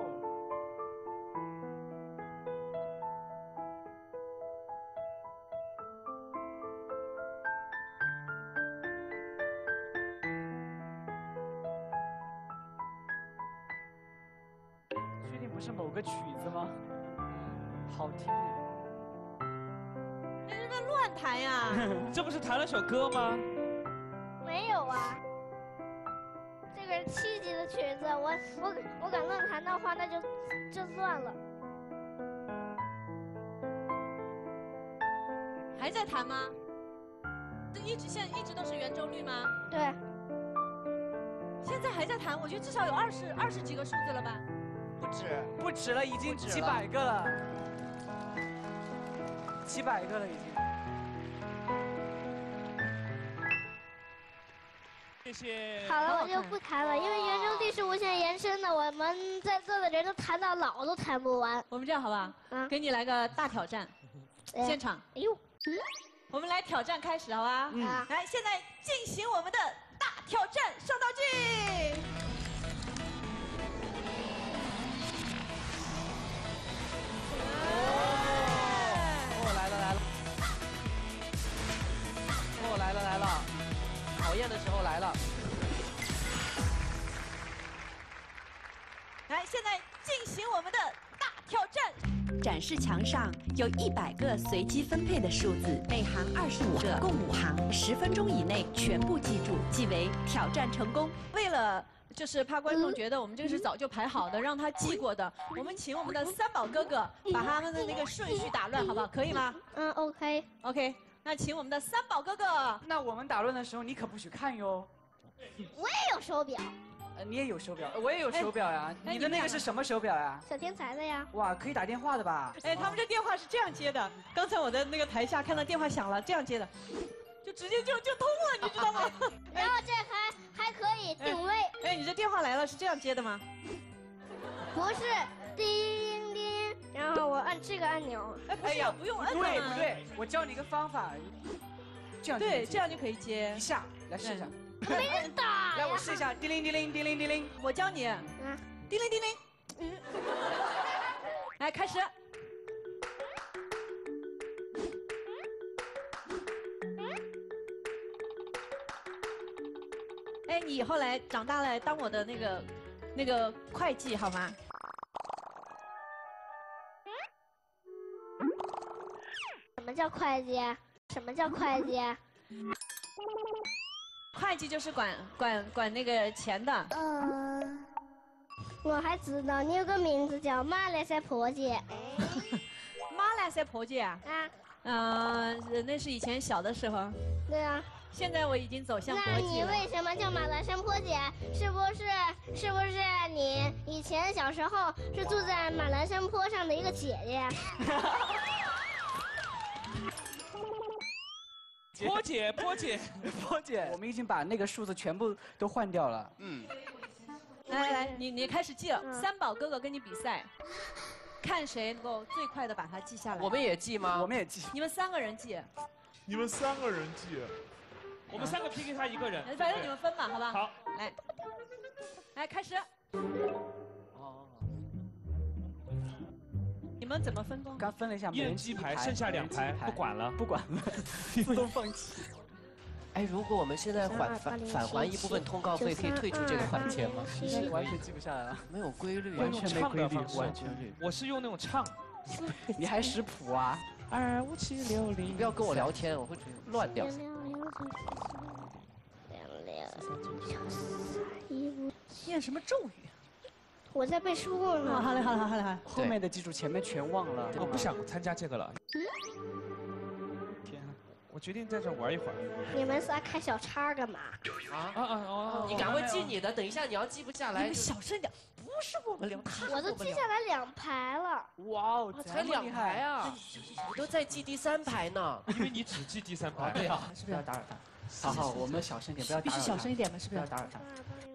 S14: 确定不是某个曲子吗？好听哎！
S7: 你是不是乱弹呀？
S8: 这不是弹了首歌吗？
S2: 没有啊。这个是七级的曲子，我我我敢乱弹的话，那就就算了。
S7: 还在弹吗？这一直现在一直都是圆周率吗？
S2: 对。
S7: 现在还在弹，我觉得至少有二十二十几个数字了吧？
S14: 不止，不止了，已经几百个了，几百个了已经。
S8: 谢谢。
S2: 好了，我就不弹了，因为圆周率是无限延伸的，我们在座的人都弹到老都弹不完。
S7: 我们这样好不好？嗯，给你来个大挑战，现场。
S2: 哎呦，
S7: 我们来挑战开始，好吧？嗯。来，现在进行我们的大挑战，上道具。
S12: 哦，来了来了。哦，来了来了。考验的时候来了。
S7: 来，现在进行我们的大挑战。
S17: 展示墙上有一百个随机分配的数字，每行二十五个，共五行，十分钟以内全部记住，即为挑战成功。
S7: 为了就是怕观众觉得我们这个是早就排好的，让他记过的，我们请我们的三宝哥哥把他们的那个顺序打乱，好不好？可以吗？
S2: 嗯 ，OK。
S7: OK， 那请我们的三宝哥哥。
S14: 那我们打乱的时候，你可不许看哟。
S2: 我也有手表。
S14: 呃，你也有手表，我也有手表呀。你的那个是什么手表呀？
S2: 小天才的呀。
S14: 哇，可以打电话的吧？
S7: 哎，他们这电话是这样接的。刚才我在那个台下看到电话响了，这样接的，就直接就就通了，你知道吗？
S2: 然后这还还可以定位。
S7: 哎，你这电话来了是这样接的吗？
S2: 不是，叮叮，然后我按这个按钮。
S7: 哎，不是，不用按。
S14: 不对不对，我教你一个方法，这样
S7: 对，这样就可以接。
S14: 一下，来试一下。
S2: 没人打。
S14: 来，我试一下，叮铃叮铃叮铃叮铃，
S7: 我教你。嗯，叮铃叮铃。嗯。来，开始。 哎，你以后来长大了当我的那个那个会计好吗？
S2: 什么叫会计？什么叫会计？
S7: 会计就是管管管那个钱的。
S2: 嗯，我还知道你有个名字叫马来西婆姐。
S7: 马来西婆姐啊？
S2: 啊。
S7: 嗯、呃，那是以前小的时候。
S2: 对啊。
S7: 现在我已经走向国
S2: 那
S7: 际了。
S2: 你为什么叫马来山坡姐？是不是是不是你以前小时候是住在马来山坡上的一个姐姐？
S8: 坡姐，坡姐，
S14: 坡姐，我们已经把那个数字全部都换掉了。
S8: 嗯。
S7: 来来来，你你开始记了。嗯、三宝哥哥跟你比赛，看谁能够最快的把它记下来。
S12: 我们也记吗？
S14: 我们也记。
S7: 你们三个人记。
S18: 你们三个人记。
S8: 我们三个 P K 他一个人。
S7: 反正你们分嘛，好吧？
S8: 好。
S7: 来，来开始。
S12: 哦。
S7: 你们怎么分工？
S14: 刚分了一下，
S8: 一人记牌，剩下两排不管了，
S14: 不管了，自动放弃。
S12: 哎，如果我们现在返返返还一部分通告费，可以退出这个环节吗？
S14: 其实完全记不下来了，
S12: 没有规律，
S14: 完全没规律，完全
S8: 律。我是用那种唱，
S14: 你还识谱啊？
S8: 二五七六零，
S12: 你不要跟我聊天，我会乱掉。
S7: 念什么咒语？
S2: 我在背书呢。
S7: 好嘞，好嘞，好嘞，好嘞。
S14: 后面的记住，前面全忘了。
S8: 我不想参加这个了。
S14: 天啊！
S8: 我决定在这玩一会儿。
S2: 你们仨开小差干嘛？
S12: 啊
S8: 啊啊啊！
S12: 你赶快记你的，等一下你要记不下来。
S7: 你们小声点，不是我们聊，
S2: 我都记下来两排了。
S14: 哇哦，
S12: 才两排啊！我都在记第三排呢。
S8: 因为你只记第三排。
S12: 对啊，
S14: 是不是要打扰他？好好，我们小声点，不要打扰他。
S7: 必须小声一点嘛，是不是？
S14: 不要打扰他。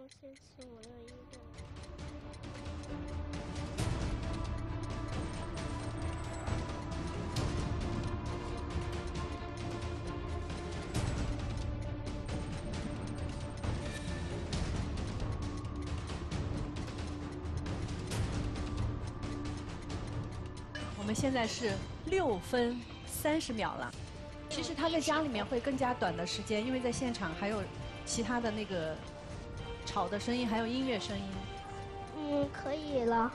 S7: 我们现在是六分三十秒了。其实他在家里面会更加短的时间，因为在现场还有其他的那个吵的声音，还有音乐声音。
S2: 嗯，可以了。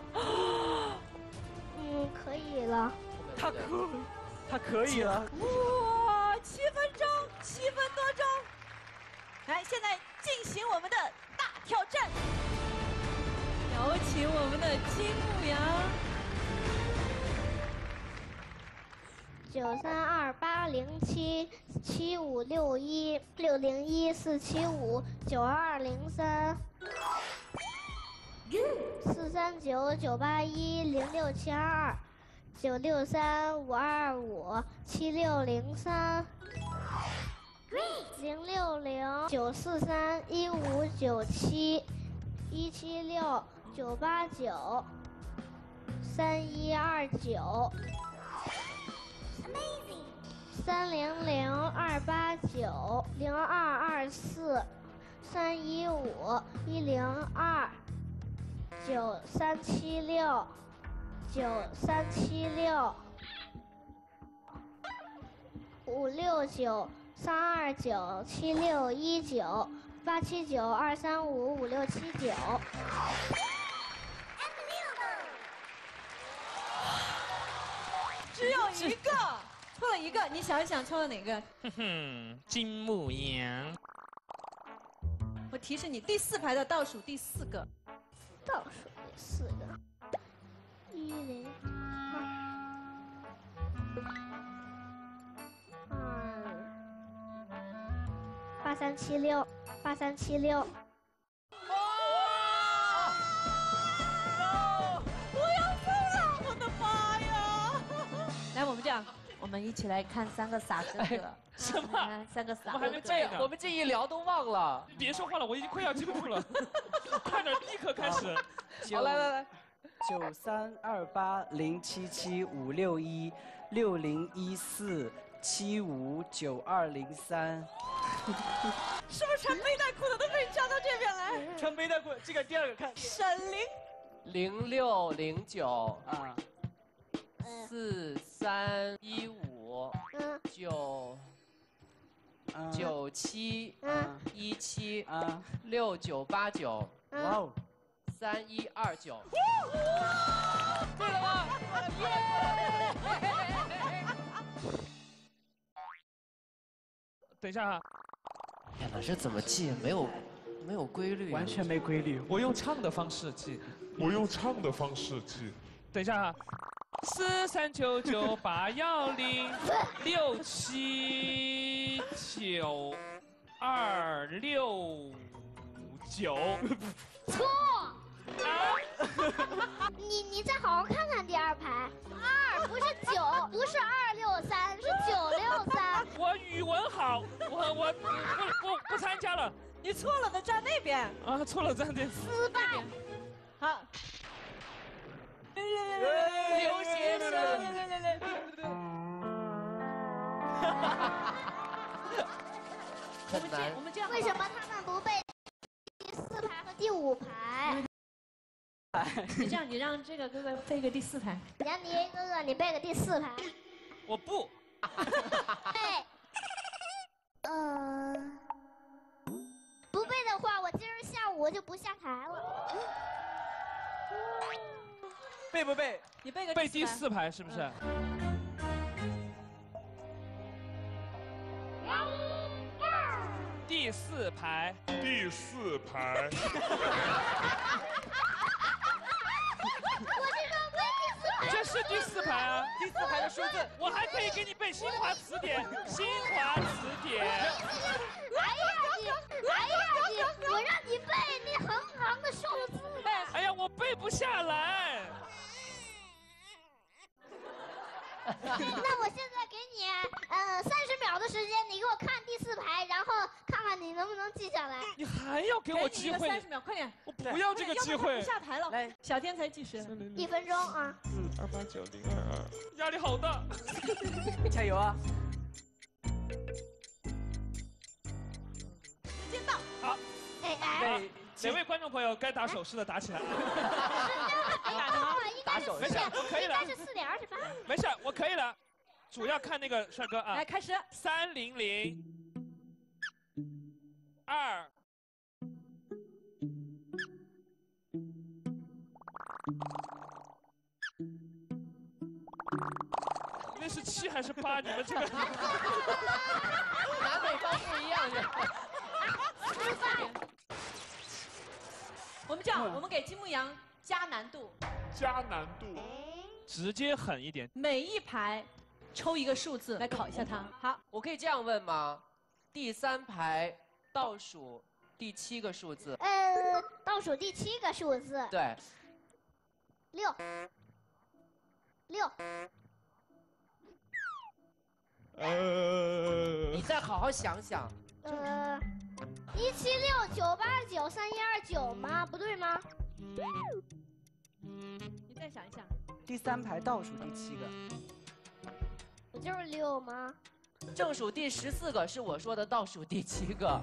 S2: 嗯，可以了。
S14: 他可，他可以了。
S7: 哇，七分钟，七分多钟。来，现在进行我们的大挑战，有请我们的金牧羊。
S2: 九三二八零七七五六一六零一四七五九二零三四三九九八一零六七二二九六三五二五七六零三零六零九四三一五九七一七六九八九三一二九。三零零二八九零二二四三一五一零二九三七六九三七六五六九三二九七六一九八七九二三五五六七九。
S7: 只有一个。错了一个，你想一想错了哪个？
S8: 哼哼，金牧羊。
S7: 我提示你，第四排的倒数第四个。
S2: 倒数第四个。一零二二八三七六八三七六。
S7: 我要疯了！我的妈呀！来，我们这样。我们一起来看三个傻哥哥，
S8: 什么？
S7: 三个傻
S8: 哥哥，我们还没背呢。
S12: 我们这一聊都忘了。
S8: 你别说话了，我已经快要记不住了。快点，立刻开始。
S14: 好，来来来，九三二八零七七五六一六零一四七五九二零三。
S7: 是不是穿背带裤的都可以站到这边来？
S14: 穿背带裤，这个第二个看。
S7: 沈凌。
S12: 零六零九啊。四三一五九九七一七啊，六九八九，
S14: 哇哦，
S12: 三一二九。对了吗？耶！
S8: 等一下哈，
S12: 天哪，这怎么记？没有，没有规律，
S14: 完全没规律。
S8: 我用唱的方式记，
S18: 我用唱的方式记。
S8: 等一下哈，四三九九八幺零六七九二六九。
S2: 错。
S8: 啊！
S2: 你你再好好看看第二排，二不是九，不是二六三，是九六三。
S8: 我语文好，我我不不不参加了。
S7: 你错了的站那边。
S8: 啊，错了站那边。
S2: 失败。
S7: 好。
S12: 刘先生。很难。
S7: 我们这样。
S2: 为什么他们不背第四排和第五排？
S7: 你这样，你让这个哥哥背个第四排。
S2: 杨迪哥哥，你背个第四排。
S8: 我不。
S2: 背。呃，不背的话，我今儿下午我就不下台了。
S14: 背不背？
S7: 你背个
S8: 背第四排是不是？第四排。
S18: 第四排。
S8: 这是第四排啊，
S14: 第四排的数字，
S8: 我还可以给你背新华词典，新华词典。
S2: 哎呀你，哎呀你，我让你背那横行的数字。
S8: 哎呀，我背不下来。
S2: 那我现在给你呃三十秒的时间，你给我看第四排，然后看看你能不能记下来。
S8: 你还要给我机会？
S7: 三十秒，快点！
S8: 我不要这个机会。
S7: 下台了，来，小天才计时。
S2: 一分钟啊。
S18: 四二八九零二二，
S8: 压力好大。
S14: 加油啊！
S7: 时间到。
S8: 好。
S2: 哎哎。
S8: 哪位观众朋友该打手势的打起来。
S2: 打手势。
S8: 可以了。
S2: 应该是四点二十八。
S8: 没事，我可以了。主要看那个帅哥啊。
S7: 来，开始。
S8: 三零零二。那是七还是八？你们这个
S12: 南北方不一样。
S7: 我们这样，我们给金牧阳加难度。
S18: 加难度。
S8: 直接狠一点。
S7: 每一排抽一个数字来考一下他。好，
S12: 我可以这样问吗？第三排倒数第七个数字。
S2: 呃，倒数第七个数字。
S12: 对。
S2: 六。六。
S18: 呃。
S12: 你再好好想想。
S2: 呃，一七六九八九三一二九吗？不对吗？
S7: 你再想一想。
S14: 第三排倒数第七个。
S2: 不就是六吗？
S12: 正数第十四个是我说的倒数第七个。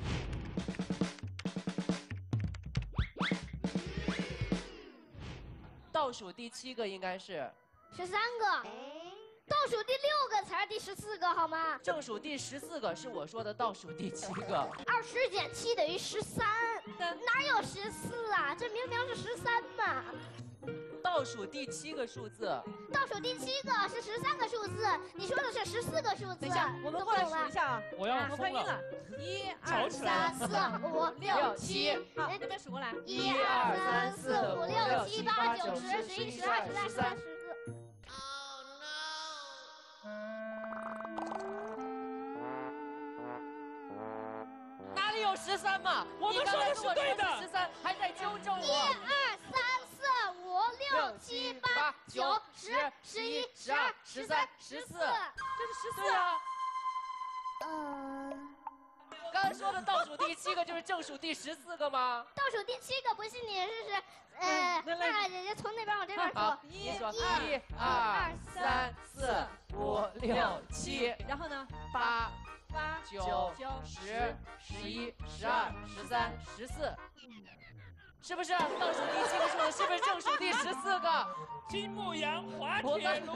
S12: 倒数第七个应该是
S2: 十三个。倒数第六个才是第十四个，好吗？
S12: 正数第十四个是我说的倒数第七个。
S2: 二十减七等于十三，哪有十四啊？这明明是十三嘛。
S12: 倒数第七个数字。
S2: 倒数第七个是十三个数字，你说的是十四个数字。
S7: 等一下，我们过来数一下啊。
S8: 我要
S7: 疯了。一
S2: 二三四五六七。
S7: 好，那边数过来。
S2: 一二三四五六七八九十十一十二十三十四十四。
S12: 哪里有十三嘛？
S8: 我们说的是对的。
S12: 十三还在纠正我。
S2: 一二三四五六七八九十十一十二十三十四，
S7: 这是十四。
S12: 对啊。
S2: 呃，
S12: 刚才说的倒数第七个就是正数第十四个吗？
S2: 倒数第七个不信你试试。呃，那姐姐从那边往这边数。
S12: 一、一、二、三、四、五、六、七，
S7: 然后呢？
S12: 八。
S7: 八
S12: 九十十一十二十三十四， 是不是？倒数第七个数字是不是正数第十四个？
S8: 金木羊滑铁卢。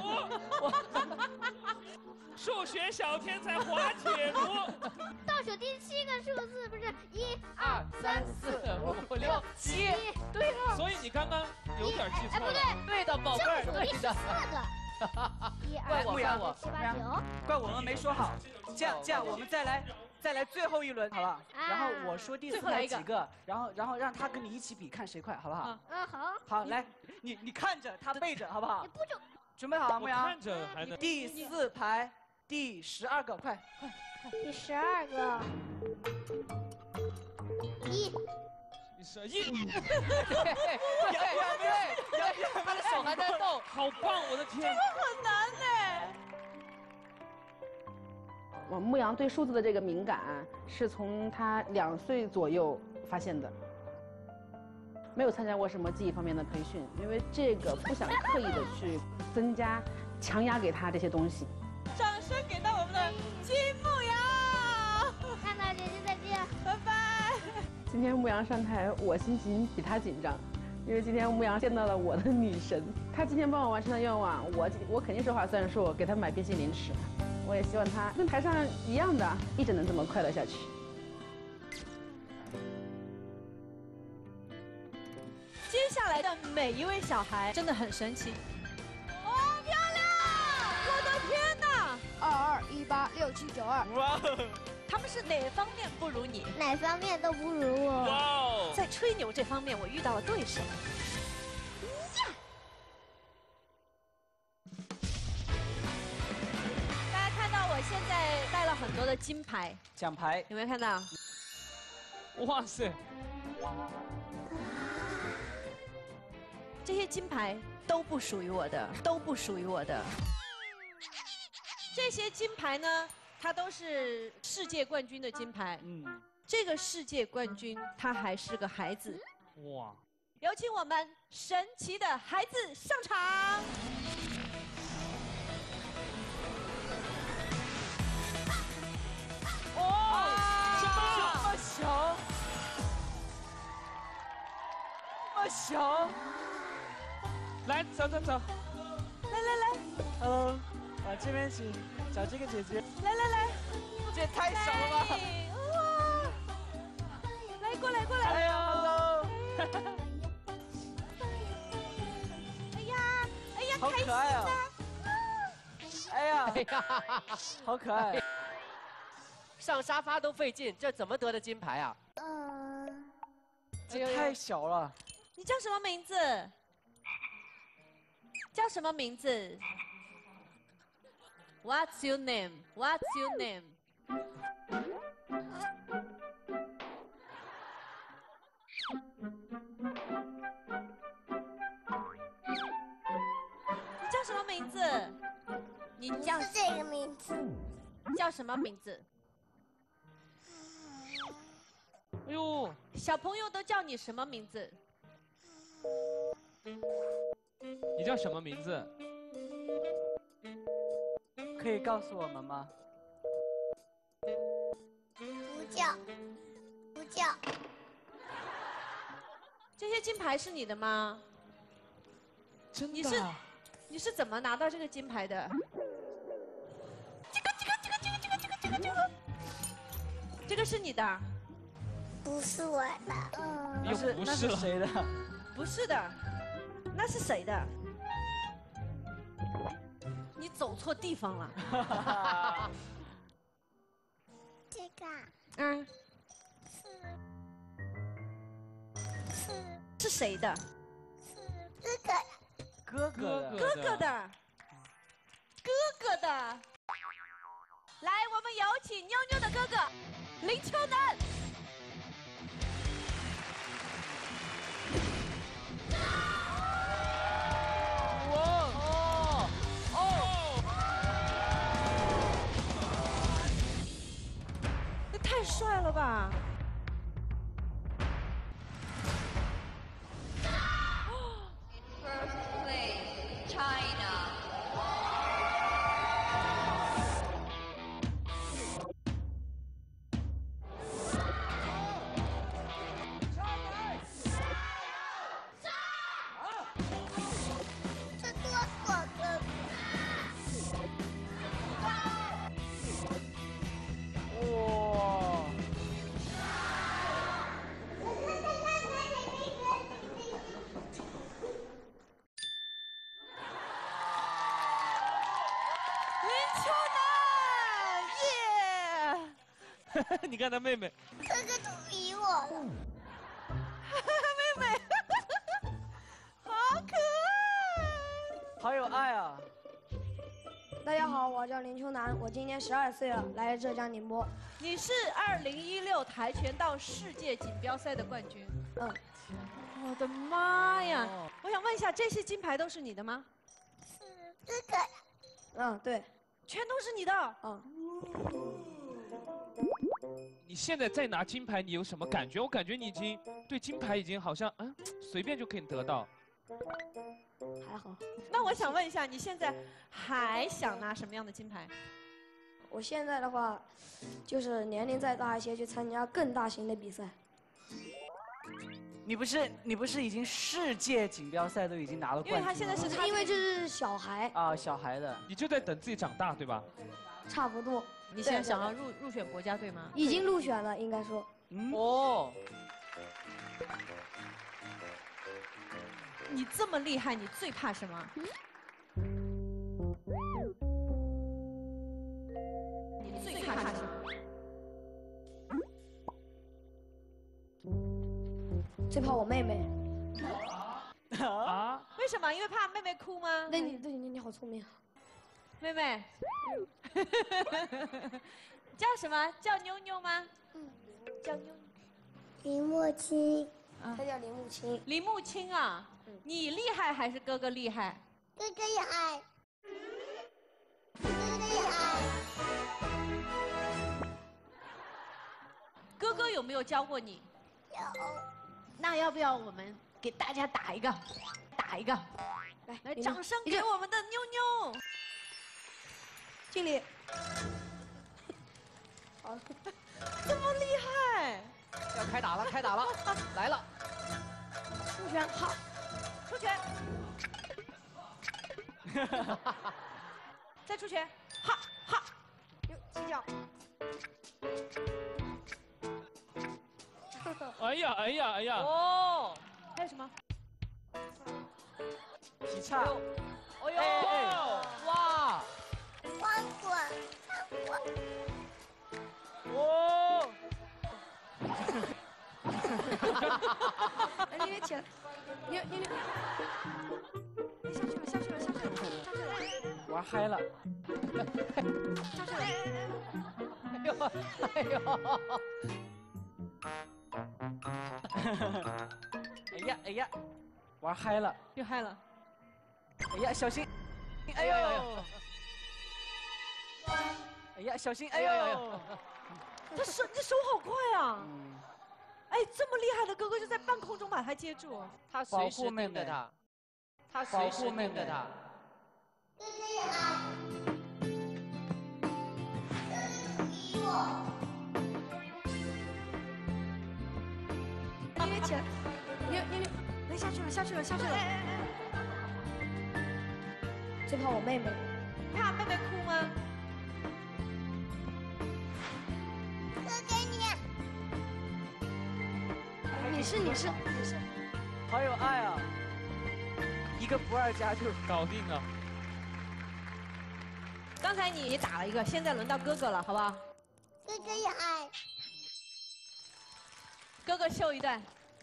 S8: 数学小天才滑铁卢。
S2: 倒数第七个数字不是一
S12: 二三四五六七？对了。
S8: 所以你刚刚有点记错了。
S2: 哎，不对，
S12: 对的，宝贝儿，对的。
S2: 四个。一
S12: 怪
S2: 二
S12: 我怪我
S2: 七八九。
S14: 怪我们没说好。这样这样，我们再来再来最后一轮，好不好？然后我说第四排几个，然后然后让他跟你一起比，看谁快，好不好？
S2: 嗯，好。
S14: 好，来，你你看着他背着，好不好？
S2: 你不准。
S14: 准备好了，牧羊。
S8: 看着还能。
S14: 第四排第十二个，快快。
S2: 第十二个。一。
S8: 第十一。
S12: 对对对，他的手还在动，
S8: 好棒！我的天，
S7: 这个很难哎。
S19: 我牧羊对数字的这个敏感是从他两岁左右发现的，没有参加过什么记忆方面的培训，因为这个不想刻意的去增加、强压给他这些东西。
S7: 掌声给到我们的金牧羊，
S2: 看到姐姐再见，
S7: 拜拜。
S19: 今天牧羊上台，我心情比他紧张，因为今天牧羊见到了我的女神。他今天帮我完成的愿望，我我肯定说话算数，给他买变形零食。我也希望他跟台上一样的，一直能这么快乐下去。
S7: 接下来的每一位小孩真的很神奇。哦，漂亮！我的天哪！
S20: 二二一八六七九二。
S8: 哇！
S7: 他们是哪方面不如你？
S2: 哪方面都不如我。
S8: 哇哦！
S7: 在吹牛这方面，我遇到了对手。我现在带了很多的金牌、
S14: 奖牌，
S7: 有没有看到？
S8: 哇塞！
S7: 这些金牌都不属于我的，都不属于我的。这些金牌呢，它都是世界冠军的金牌。嗯，这个世界冠军他还是个孩子。哇！有请我们神奇的孩子上场。
S8: 哦，
S14: 这么小，这么小，
S8: 来，走走走，
S7: 来来来
S14: ，Hello， 啊这边请找这个姐姐，
S7: 来来来，
S14: 这也太小了吧，
S7: 哇，来过来过来，
S14: 哎呀 ，Hello，
S7: 哎呀哎呀，
S14: 好可爱啊，哎呀，
S12: 哎呀，
S14: 好可爱。
S12: 上沙发都费劲，这怎么得的金牌啊？
S2: 嗯，
S14: 这太小了。
S7: 你叫什么名字？叫什么名字 ？What's your name? What's your name? 你叫什么名字？你叫
S2: 是这个名字。
S7: 叫什么名字？
S8: 哎呦，
S7: 小朋友都叫你什么名字？
S8: 你叫什么名字？
S14: 可以告诉我们吗？
S2: 不叫，不叫。
S7: 这些金牌是你的吗？
S8: 真的？
S7: 你是你是怎么拿到这个金牌的？这个这个这个这个这个这个这个这个，这个是你的？
S2: 不是我的。
S8: 嗯，
S14: 那是那是谁的？
S7: 不是的，那是谁的？你走错地方了。
S2: 这个。
S7: 嗯。
S2: 是。
S7: 是谁的？
S2: 是哥
S14: 哥。哥哥的。
S7: 哥哥的。哥哥的。来，我们有请妞妞的哥哥林秋南。太帅了吧！
S8: 你看他妹妹，
S2: 哥哥都比我了。
S7: 妹妹，好可爱，
S14: 好有爱啊！
S4: 大家好，我叫林秋南，我今年十二岁了，来自浙江宁波。
S7: 你是二零一六跆拳道世界锦标赛的冠军。
S4: 嗯。
S7: 我的妈呀！我想问一下，这些金牌都是你的吗？
S2: 哥哥。
S4: 嗯，对。
S7: 全都是你的。
S4: 嗯。
S8: 你现在再拿金牌，你有什么感觉？我感觉你已经对金牌已经好像嗯随便就可以得到。
S4: 还好。
S7: 那我想问一下，你现在还想拿什么样的金牌？
S4: 我现在的话，就是年龄再大一些，去参加更大型的比赛。
S14: 你不是你不是已经世界锦标赛都已经拿了冠军了？
S4: 因为他现在是因为这是小孩
S14: 啊，小孩的。
S8: 你就在等自己长大，对吧？
S4: 差不多。
S7: 你现在想要入入选国家队吗？
S4: 已经入选了，应该说。
S14: 嗯
S12: 哦。
S7: 你这么厉害，你最怕什么？你最怕什么？
S4: 最怕我妹妹。
S8: 啊？
S7: 为什么？因为怕妹妹哭吗？
S4: 那你对你你好聪明。
S7: 妹妹，叫什么？叫妞妞吗？
S2: 嗯，
S7: 叫妞妞。
S2: 林木青。
S4: 她叫林木青。
S7: 林木青啊，你厉害还是哥哥厉害？
S2: 哥哥厉害。哥哥厉害。
S7: 哥哥有没有教过你？
S2: 有。
S7: 那要不要我们给大家打一个？打一个。来来，掌声给我们的妞妞。
S4: 敬礼。
S7: 好，这么厉害！
S12: 要开打了，开打了，来了。
S4: 出拳，好，
S7: 出拳。再出拳，哈哈。
S4: 有起脚。
S8: 哎呀哎呀哎呀！
S7: 哦，还有什么？
S14: 劈叉。
S12: 哎呦！哎哇！
S2: 翻滚，翻滚。
S12: 哦！
S4: 哎，你起来，你你你，哎，下去了，下去了，下去了，下去了。
S14: 玩嗨了。
S4: 下去了。
S12: 哎呦！哎呦！
S14: 哎呀哎呀，玩嗨了，
S7: 又嗨了。
S14: 哎呀，小心！哎呦！哎呀，小心！哎呦！
S7: 他手，你手好快啊！哎，这么厉害的哥哥就在半空中把他接住。
S12: 他随时盯着他，他随时盯着他。
S2: 哥哥厉害。哥哥比我。
S4: 你起来，你你你，哎，下去了，下去了，下去了。最怕我妹妹。
S7: 怕妹妹哭吗？
S2: 哥给你。
S4: 你是你是你是。
S14: 好有爱啊！一个不二家就
S8: 搞定了。
S7: 刚才你打了一个，现在轮到哥哥了，好不好？
S2: 哥哥也爱。
S7: 哥哥秀一段。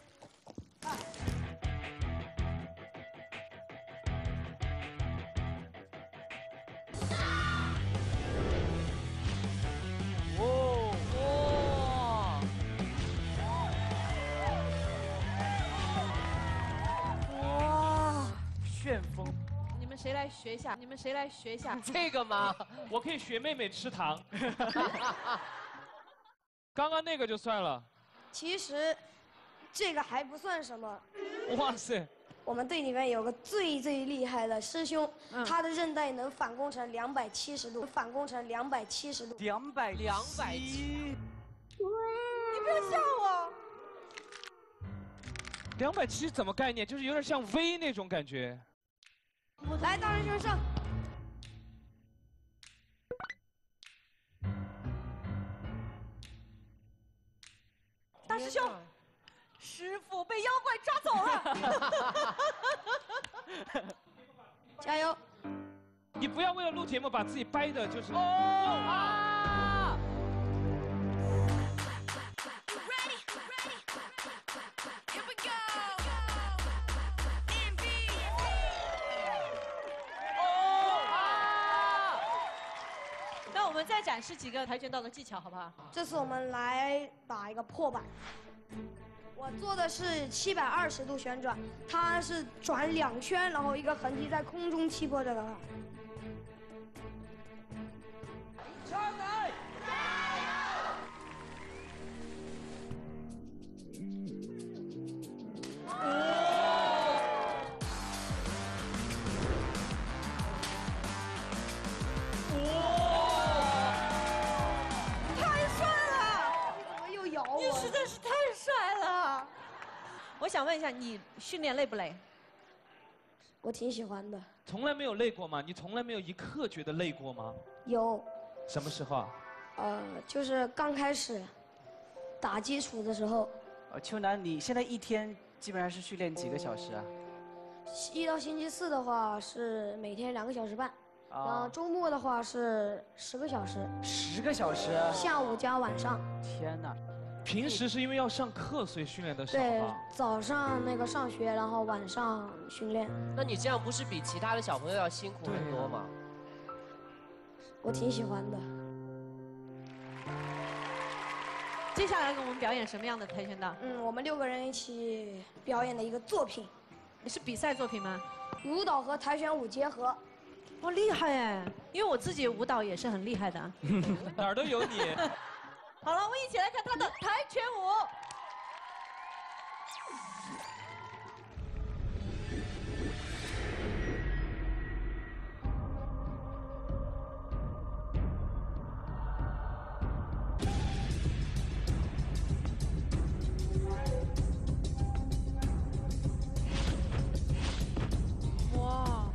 S12: 哦哇！
S14: 哇，旋风！
S7: 你们谁来学一下？你们谁来学一下？
S12: 这个吗？
S8: 我可以学妹妹吃糖。刚刚那个就算了。
S4: 其实，这个还不算什么。
S8: 哇塞！
S4: 我们队里面有个最最厉害的师兄，嗯、他的韧带能反弓成两百七十度，反弓成两百七十度。
S14: 两百
S12: 两百七。
S7: 你不要吓我。
S8: 两百七怎么概念？就是有点像 V 那种感觉。
S4: 来，大师兄上。
S7: 大师兄。师傅被妖怪抓走了，
S4: 加油！
S8: 你不要为了录节目把自己掰的，就是
S12: 哦啊！
S7: 展示几个跆拳道的技巧，好不好？
S4: 这次我们来打一个破板。我做的是七百二十度旋转，它是转两圈，然后一个横击在空中击破这个。
S9: 超男，
S7: 太帅了！
S4: 你怎么又咬我？
S7: 你实在是太帅了。我想问一下，你训练累不累？
S4: 我挺喜欢的。
S8: 从来没有累过吗？你从来没有一刻觉得累过吗？
S4: 有，
S8: 什么时候啊？
S4: 呃，就是刚开始打基础的时候，
S14: 呃，秋楠，你现在一天基本上是训练几个小时啊？
S4: 一到星期四的话是每天两个小时半，然后
S14: 啊，
S4: 周末的话是十个小时，
S14: 十个小时，
S4: 下午加晚上。
S14: 天哪！
S8: 平时是因为要上课，所以训练的少
S4: 对
S8: 吗？，
S4: 早上那个上学，然后晚上训练。
S12: 那你这样不是比其他的小朋友要辛苦很多吗？
S4: 我挺喜欢的。
S7: 接下来给我们表演什么样的跆拳道？
S4: 嗯，我们六个人一起表演的一个作品，
S7: 是比赛作品吗？
S4: 舞蹈和跆拳舞结合。
S7: 哇，厉害哎！因为我自己舞蹈也是很厉害的。
S8: 哪儿都有你。
S7: 好了，我们一起来看他的跆拳舞。哇！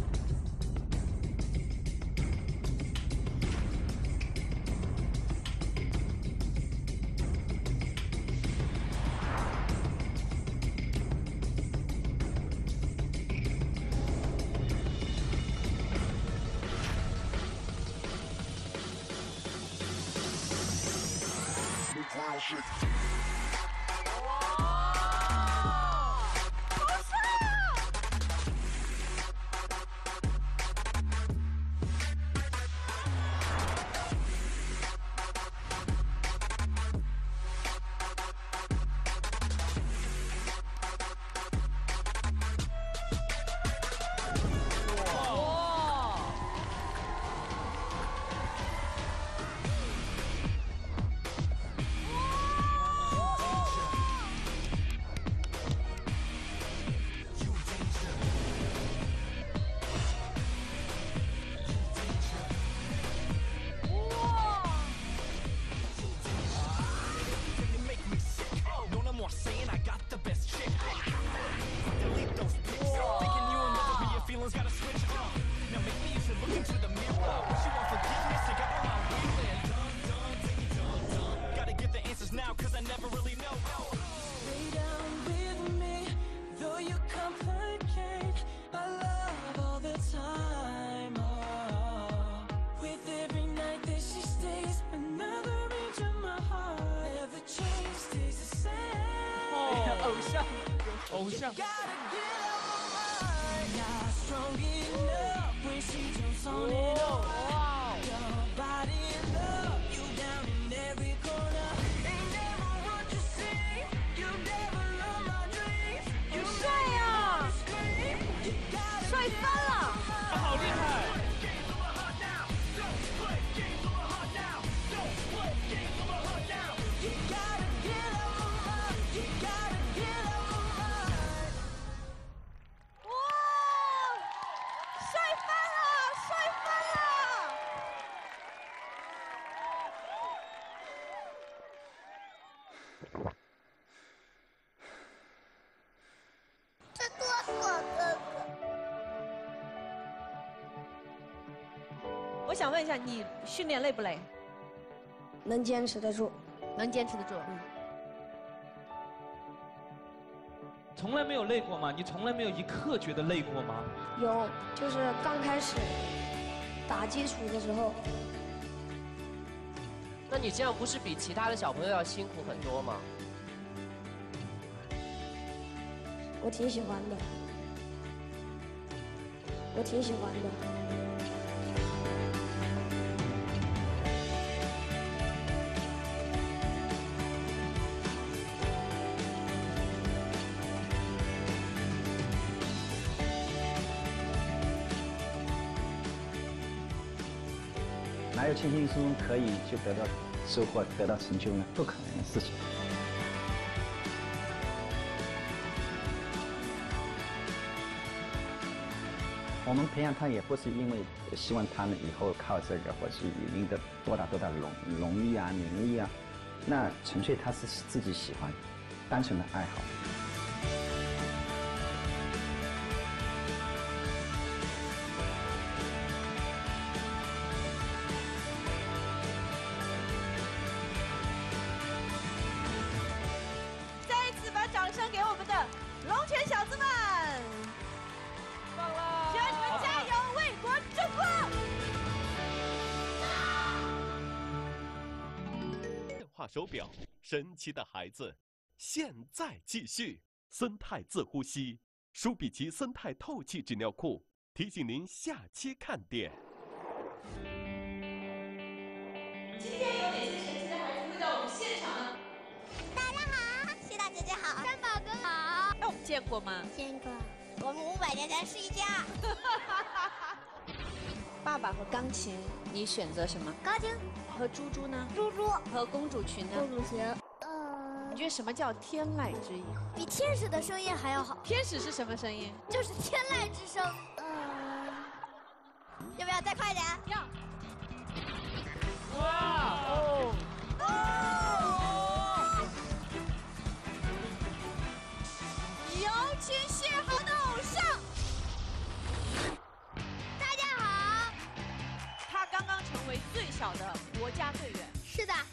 S8: 偶像，偶像。
S7: 好帅呀！帅翻了！
S8: 他好厉害！
S2: 这多好，哥哥！
S7: 我想问一下，你训练累不累？
S4: 能坚持得住，
S7: 能坚持得住。嗯。
S8: 从来没有累过吗？你从来没有一刻觉得累过吗？
S4: 有，就是刚开始打基础的时候。
S12: 那你这样不是比其他的小朋友要辛苦很多吗？
S4: 我挺喜欢的，我挺喜欢的。
S21: 哪有轻轻松松可以就得到收获、得到成就呢？不可能的事情。我们培养他也不是因为希望他们以后靠这个或是赢得多大多大的荣荣誉啊、名利啊，那纯粹他是自己喜欢，单纯的爱好。
S7: 再一次把掌声给我们的龙泉小子们！
S12: 棒了！
S7: 希望你们加油，为国争光！
S6: 电话手表，神奇的孩子，现在继续。森泰自呼吸，舒比奇森泰透气纸尿裤，提醒您下期看点。
S7: 今天有哪些神奇的孩子会到我们现场呢？
S2: 大家好，西大姐姐好，三宝哥好。
S7: 哎，我们见过吗？
S2: 见过。我们五百年前是一家。
S7: 爸爸和钢琴，你选择什么？
S2: 钢琴。
S7: 和猪猪呢？
S2: 猪猪。
S7: 和公主裙呢？
S2: 公主裙。
S7: 你觉得什么叫天籁之音？
S2: 比天使的声音还要好。
S7: 天使是什么声音？
S2: 就是天籁之声。呃，要不要再快点？
S7: 要。
S12: 哇哦！
S7: 哦！有请谢豪的偶像。
S2: 大家好。
S7: 他刚刚成为最小的国家队员。
S2: 是的。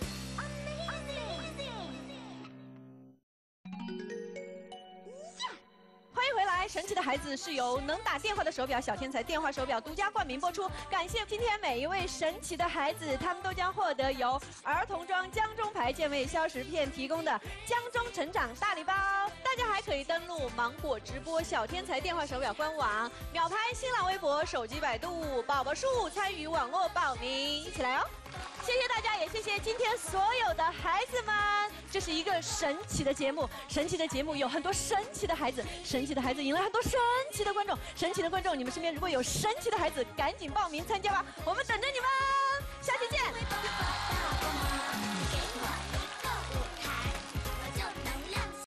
S7: 欢迎回来！神奇的孩子是由能打电话的手表小天才电话手表独家冠名播出。感谢今天每一位神奇的孩子，他们都将获得由儿童装江中牌健胃消食片提供的江中成长大礼包。大家还可以登录芒果直播小天才电话手表官网、秒拍新浪微博、手机百度、宝宝树参与网络报名，一起来哦！谢谢大家，也谢谢今天所有的孩子们。这是一个神奇的节目，神奇的节目有很多神奇的孩子，神奇的孩子迎来很多神奇的观众，神奇的观众，你们身边如果有神奇的孩子，赶紧报名参加吧，我们等着你们，下期见。